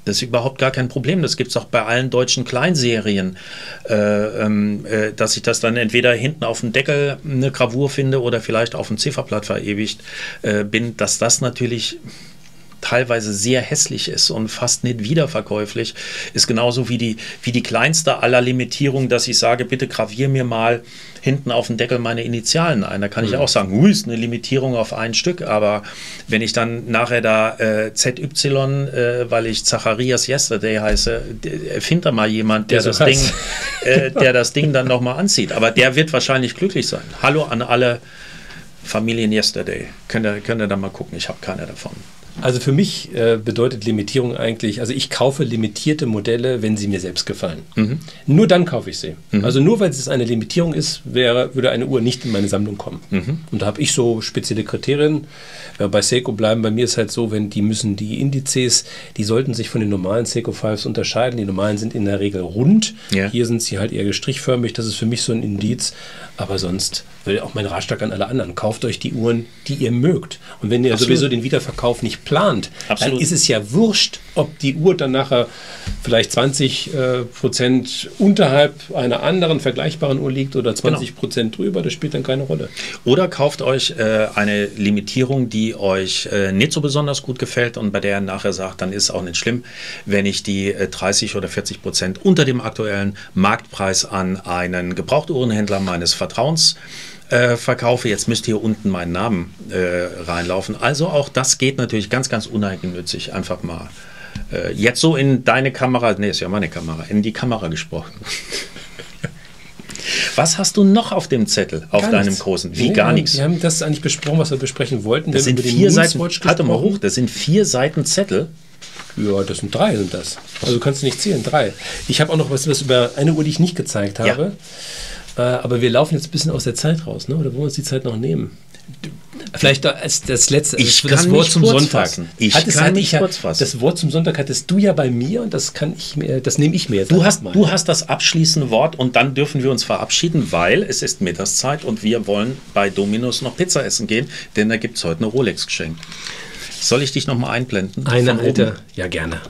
Das ist überhaupt gar kein Problem. Das gibt es auch bei allen deutschen Kleinserien, äh, äh, dass ich das dann entweder hinten auf dem Deckel eine Gravur finde oder vielleicht auf dem Zifferblatt verewigt äh, bin, dass das natürlich teilweise sehr hässlich ist und fast nicht wiederverkäuflich, ist genauso wie die, wie die kleinste aller Limitierungen, dass ich sage, bitte gravier mir mal hinten auf den Deckel meine Initialen ein. Da kann ich Mhm. auch sagen, hui, ist eine Limitierung auf ein Stück, aber wenn ich dann nachher da äh, Z Y, äh, weil ich Zacharias Yesterday heiße, erfindet da mal jemand, der, Der so das Ding, heißt. äh, der das Ding dann nochmal anzieht. Aber der wird wahrscheinlich glücklich sein. Hallo an alle Familien Yesterday. Könnt ihr, könnt ihr da mal gucken, ich habe keine davon. Also für mich äh, bedeutet Limitierung eigentlich, also ich kaufe limitierte Modelle, wenn sie mir selbst gefallen. Mhm. Nur dann kaufe ich sie. Mhm. Also nur weil es eine Limitierung ist, wäre, würde eine Uhr nicht in meine Sammlung kommen. Mhm. Und da habe ich so spezielle Kriterien. Äh, bei Seiko bleiben, bei mir ist halt so, wenn die müssen die Indizes, die sollten sich von den normalen Seiko Fives unterscheiden. Die normalen sind in der Regel rund. Ja. Hier sind sie halt eher strichförmig. Das ist für mich so ein Indiz. Aber sonst will auch mein Ratschlag an alle anderen. Kauft euch die Uhren, die ihr mögt. Und wenn ihr Absolut. sowieso den Wiederverkauf nicht plant, Absolut. dann ist es ja wurscht, ob die Uhr dann nachher vielleicht zwanzig Prozent unterhalb einer anderen vergleichbaren Uhr liegt oder zwanzig Prozent drüber. Das spielt dann keine Rolle. Oder kauft euch äh, eine Limitierung, die euch äh, nicht so besonders gut gefällt und bei der ihr nachher sagt, dann ist es auch nicht schlimm, wenn ich die äh, dreißig oder vierzig Prozent unter dem aktuellen Marktpreis an einen Gebrauchtuhrenhändler meines Vertrauens äh, verkaufe. Jetzt müsst ihr unten meinen Namen äh, reinlaufen. Also auch das geht natürlich ganz, ganz uneigennützig. Einfach mal äh, jetzt so in deine Kamera, nee, ist ja meine Kamera, in die Kamera gesprochen. Was hast du noch auf dem Zettel, auf Gar deinem nichts. großen? Wie Nee, gar wir nichts? haben- Wir haben das eigentlich besprochen, was wir besprechen wollten. Das Wir haben sind über den vier Seiten, Moonswatch halt doch mal gesprochen. hoch, das sind vier Seiten Zettel. Ja, das sind drei, sind das. Also du kannst nicht zählen, drei. Ich habe auch noch was, was über eine Uhr, die ich nicht gezeigt Ja. habe. Äh, aber wir laufen jetzt ein bisschen aus der Zeit raus, ne? Oder wollen wir uns die Zeit noch nehmen? Vielleicht da als das letzte, Ich das kann Wort mich zum kurz Sonntag. fassen. Ich Hattest- kann hatte mich ich ja- kurz fassen. Das Wort zum Sonntag hattest du ja bei mir und das kann ich mir, das nehme ich mir jetzt Du einfach hast, mal. du hast das abschließende Wort und dann dürfen wir uns verabschieden, weil es ist Mittagszeit und wir wollen bei Dominos noch Pizza essen gehen, denn da gibt es heute eine Rolex geschenkt. Soll ich dich noch mal einblenden? Eine Von alte, oben? ja gerne.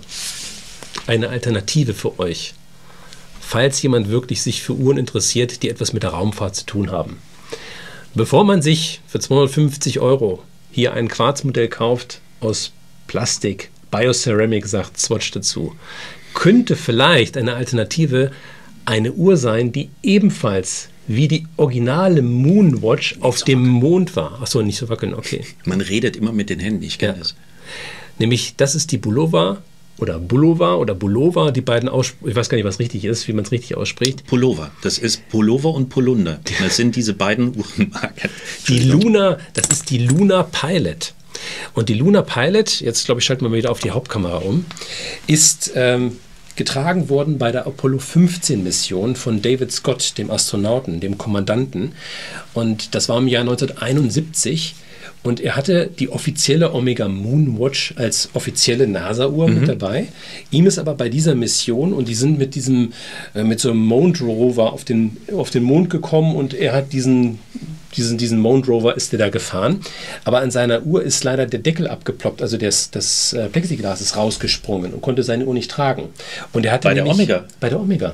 Eine Alternative für euch. Falls jemand wirklich sich für Uhren interessiert, die etwas mit der Raumfahrt zu tun haben. Bevor man sich für zweihundertfünfzig Euro hier ein Quarzmodell kauft aus Plastik, Bioceramic sagt Swatch dazu, könnte vielleicht eine Alternative eine Uhr sein, die ebenfalls wie die originale Moonwatch auf dem Mond war. Achso, nicht so wackeln, okay. Man redet immer mit den Händen, ich kenne Ja. es. Nämlich, das ist die Bulova oder Bulova oder Bulova, die beiden Aussprachen, ich weiß gar nicht, was richtig ist, wie man es richtig ausspricht. Pullover, das ist Pullover und Polunder. Das sind diese beiden Uhrenmarken. Die Entschuldigung. Luna, das ist die Luna Pilot. Und die Luna Pilot, jetzt glaube ich, schalten wir mal wieder auf die Hauptkamera um, ist ähm, getragen worden bei der Apollo fünfzehn Mission von David Scott, dem Astronauten, dem Kommandanten. Und das war im Jahr neunzehnhunderteinundsiebzig. Und er hatte die offizielle Omega Moonwatch als offizielle NASA-Uhr mit dabei. Ihm ist aber bei dieser Mission, und die sind mit diesem, äh, mit so einem Mond Rover auf den, auf den Mond gekommen und er hat diesen, diesen, diesen Mond Rover ist der da gefahren. Aber an seiner Uhr ist leider der Deckel abgeploppt, also das, das äh, Plexiglas ist rausgesprungen und konnte seine Uhr nicht tragen. Und er hatte Bei der nämlich- Omega? Bei der Omega.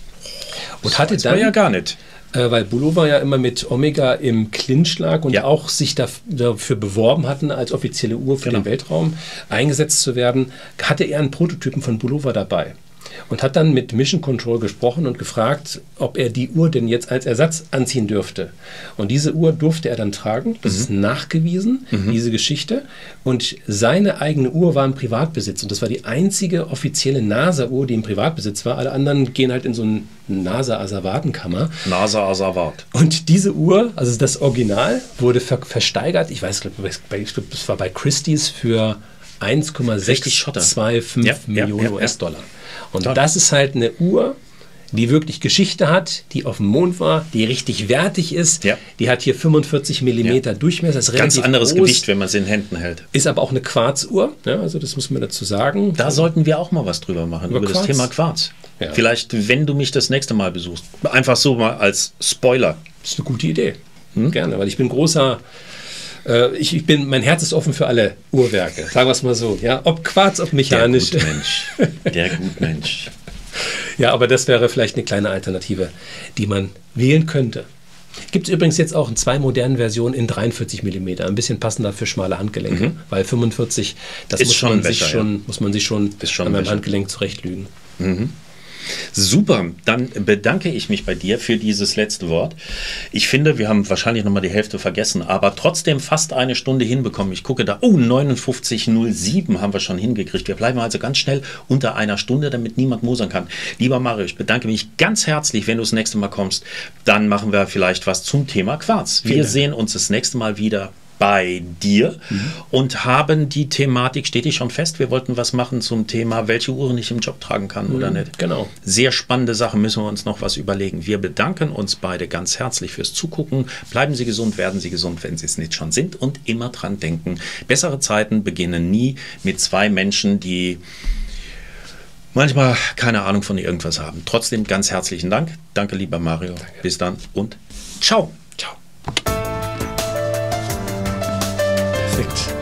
Und hatte Das war dann ja gar nicht. äh, weil Bulova ja immer mit Omega im Clinch lag und Ja. auch sich daf- dafür beworben hatten, als offizielle Uhr für Genau. den Weltraum eingesetzt zu werden, hatte er einen Prototypen von Bulova dabei und hat dann mit Mission Control gesprochen und gefragt, ob er die Uhr denn jetzt als Ersatz anziehen dürfte. Und diese Uhr durfte er dann tragen, das ist nachgewiesen, diese Geschichte. Und seine eigene Uhr war im Privatbesitz und das war die einzige offizielle NASA-Uhr, die im Privatbesitz war. Alle anderen gehen halt in so eine NASA-Asservatenkammer. NASA Asservat. Und diese Uhr, also das Original, wurde ver versteigert. Ich weiß, ich glaube, das war bei Christie's für eins Komma Richtig Schotter. sechs zwei fünf Ja, ja, Millionen ja, ja. U S-Dollar. Und Toll. das ist halt eine Uhr, die wirklich Geschichte hat, die auf dem Mond war, die richtig wertig ist. Ja. Die hat hier fünfundvierzig Millimeter Durchmesser. Ist Ganz relativ anderes groß, Gewicht, wenn man sie in Händen hält. ist aber auch eine Quarzuhr. Ja, also das muss man dazu sagen. Da sollten wir auch mal was drüber machen, Über über, das Quarz? Thema Quarz. Ja. Vielleicht, wenn du mich das nächste Mal besuchst. Einfach so mal als Spoiler. Das ist eine gute Idee. Gerne, weil ich bin großer Äh, ich, ich bin, mein Herz ist offen für alle Uhrwerke, sagen wir es mal so. Ja? Ob Quarz, ob mechanisch. Der Gutmensch. Der Gutmensch. Ja, aber das wäre vielleicht eine kleine Alternative, die man wählen könnte. Gibt es übrigens jetzt auch in zwei modernen Versionen in dreiundvierzig Millimeter, ein bisschen passender für schmale Handgelenke, mhm. weil fünfundvierzig, das ist muss, schon man besser, sich schon, ja. muss man sich schon, schon an meinem besser. Handgelenk zurechtlügen. Mhm. Super, dann bedanke ich mich bei dir für dieses letzte Wort. Ich finde, wir haben wahrscheinlich nochmal die Hälfte vergessen, aber trotzdem fast eine Stunde hinbekommen. Ich gucke da, oh, neunundfünfzig null sieben haben wir schon hingekriegt. Wir bleiben also ganz schnell unter einer Stunde, damit niemand mosern kann. Lieber Mario, ich bedanke mich ganz herzlich, wenn du das nächste Mal kommst. Dann machen wir vielleicht was zum Thema Quarz. Wir sehen uns das nächste Mal wieder bei dir mhm. und haben die Thematik, steht die schon fest? Wir wollten was machen zum Thema, welche Uhren ich im Job tragen kann mhm. oder nicht. Genau. Sehr spannende Sache, müssen wir uns noch was überlegen. Wir bedanken uns beide ganz herzlich fürs Zugucken. Bleiben Sie gesund, werden Sie gesund, wenn Sie es nicht schon sind und immer dran denken, bessere Zeiten beginnen nie mit zwei Menschen, die manchmal keine Ahnung von irgendwas haben. Trotzdem ganz herzlichen Dank. Danke, lieber Mario. Danke. Bis dann und ciao. Ciao. Perfekt.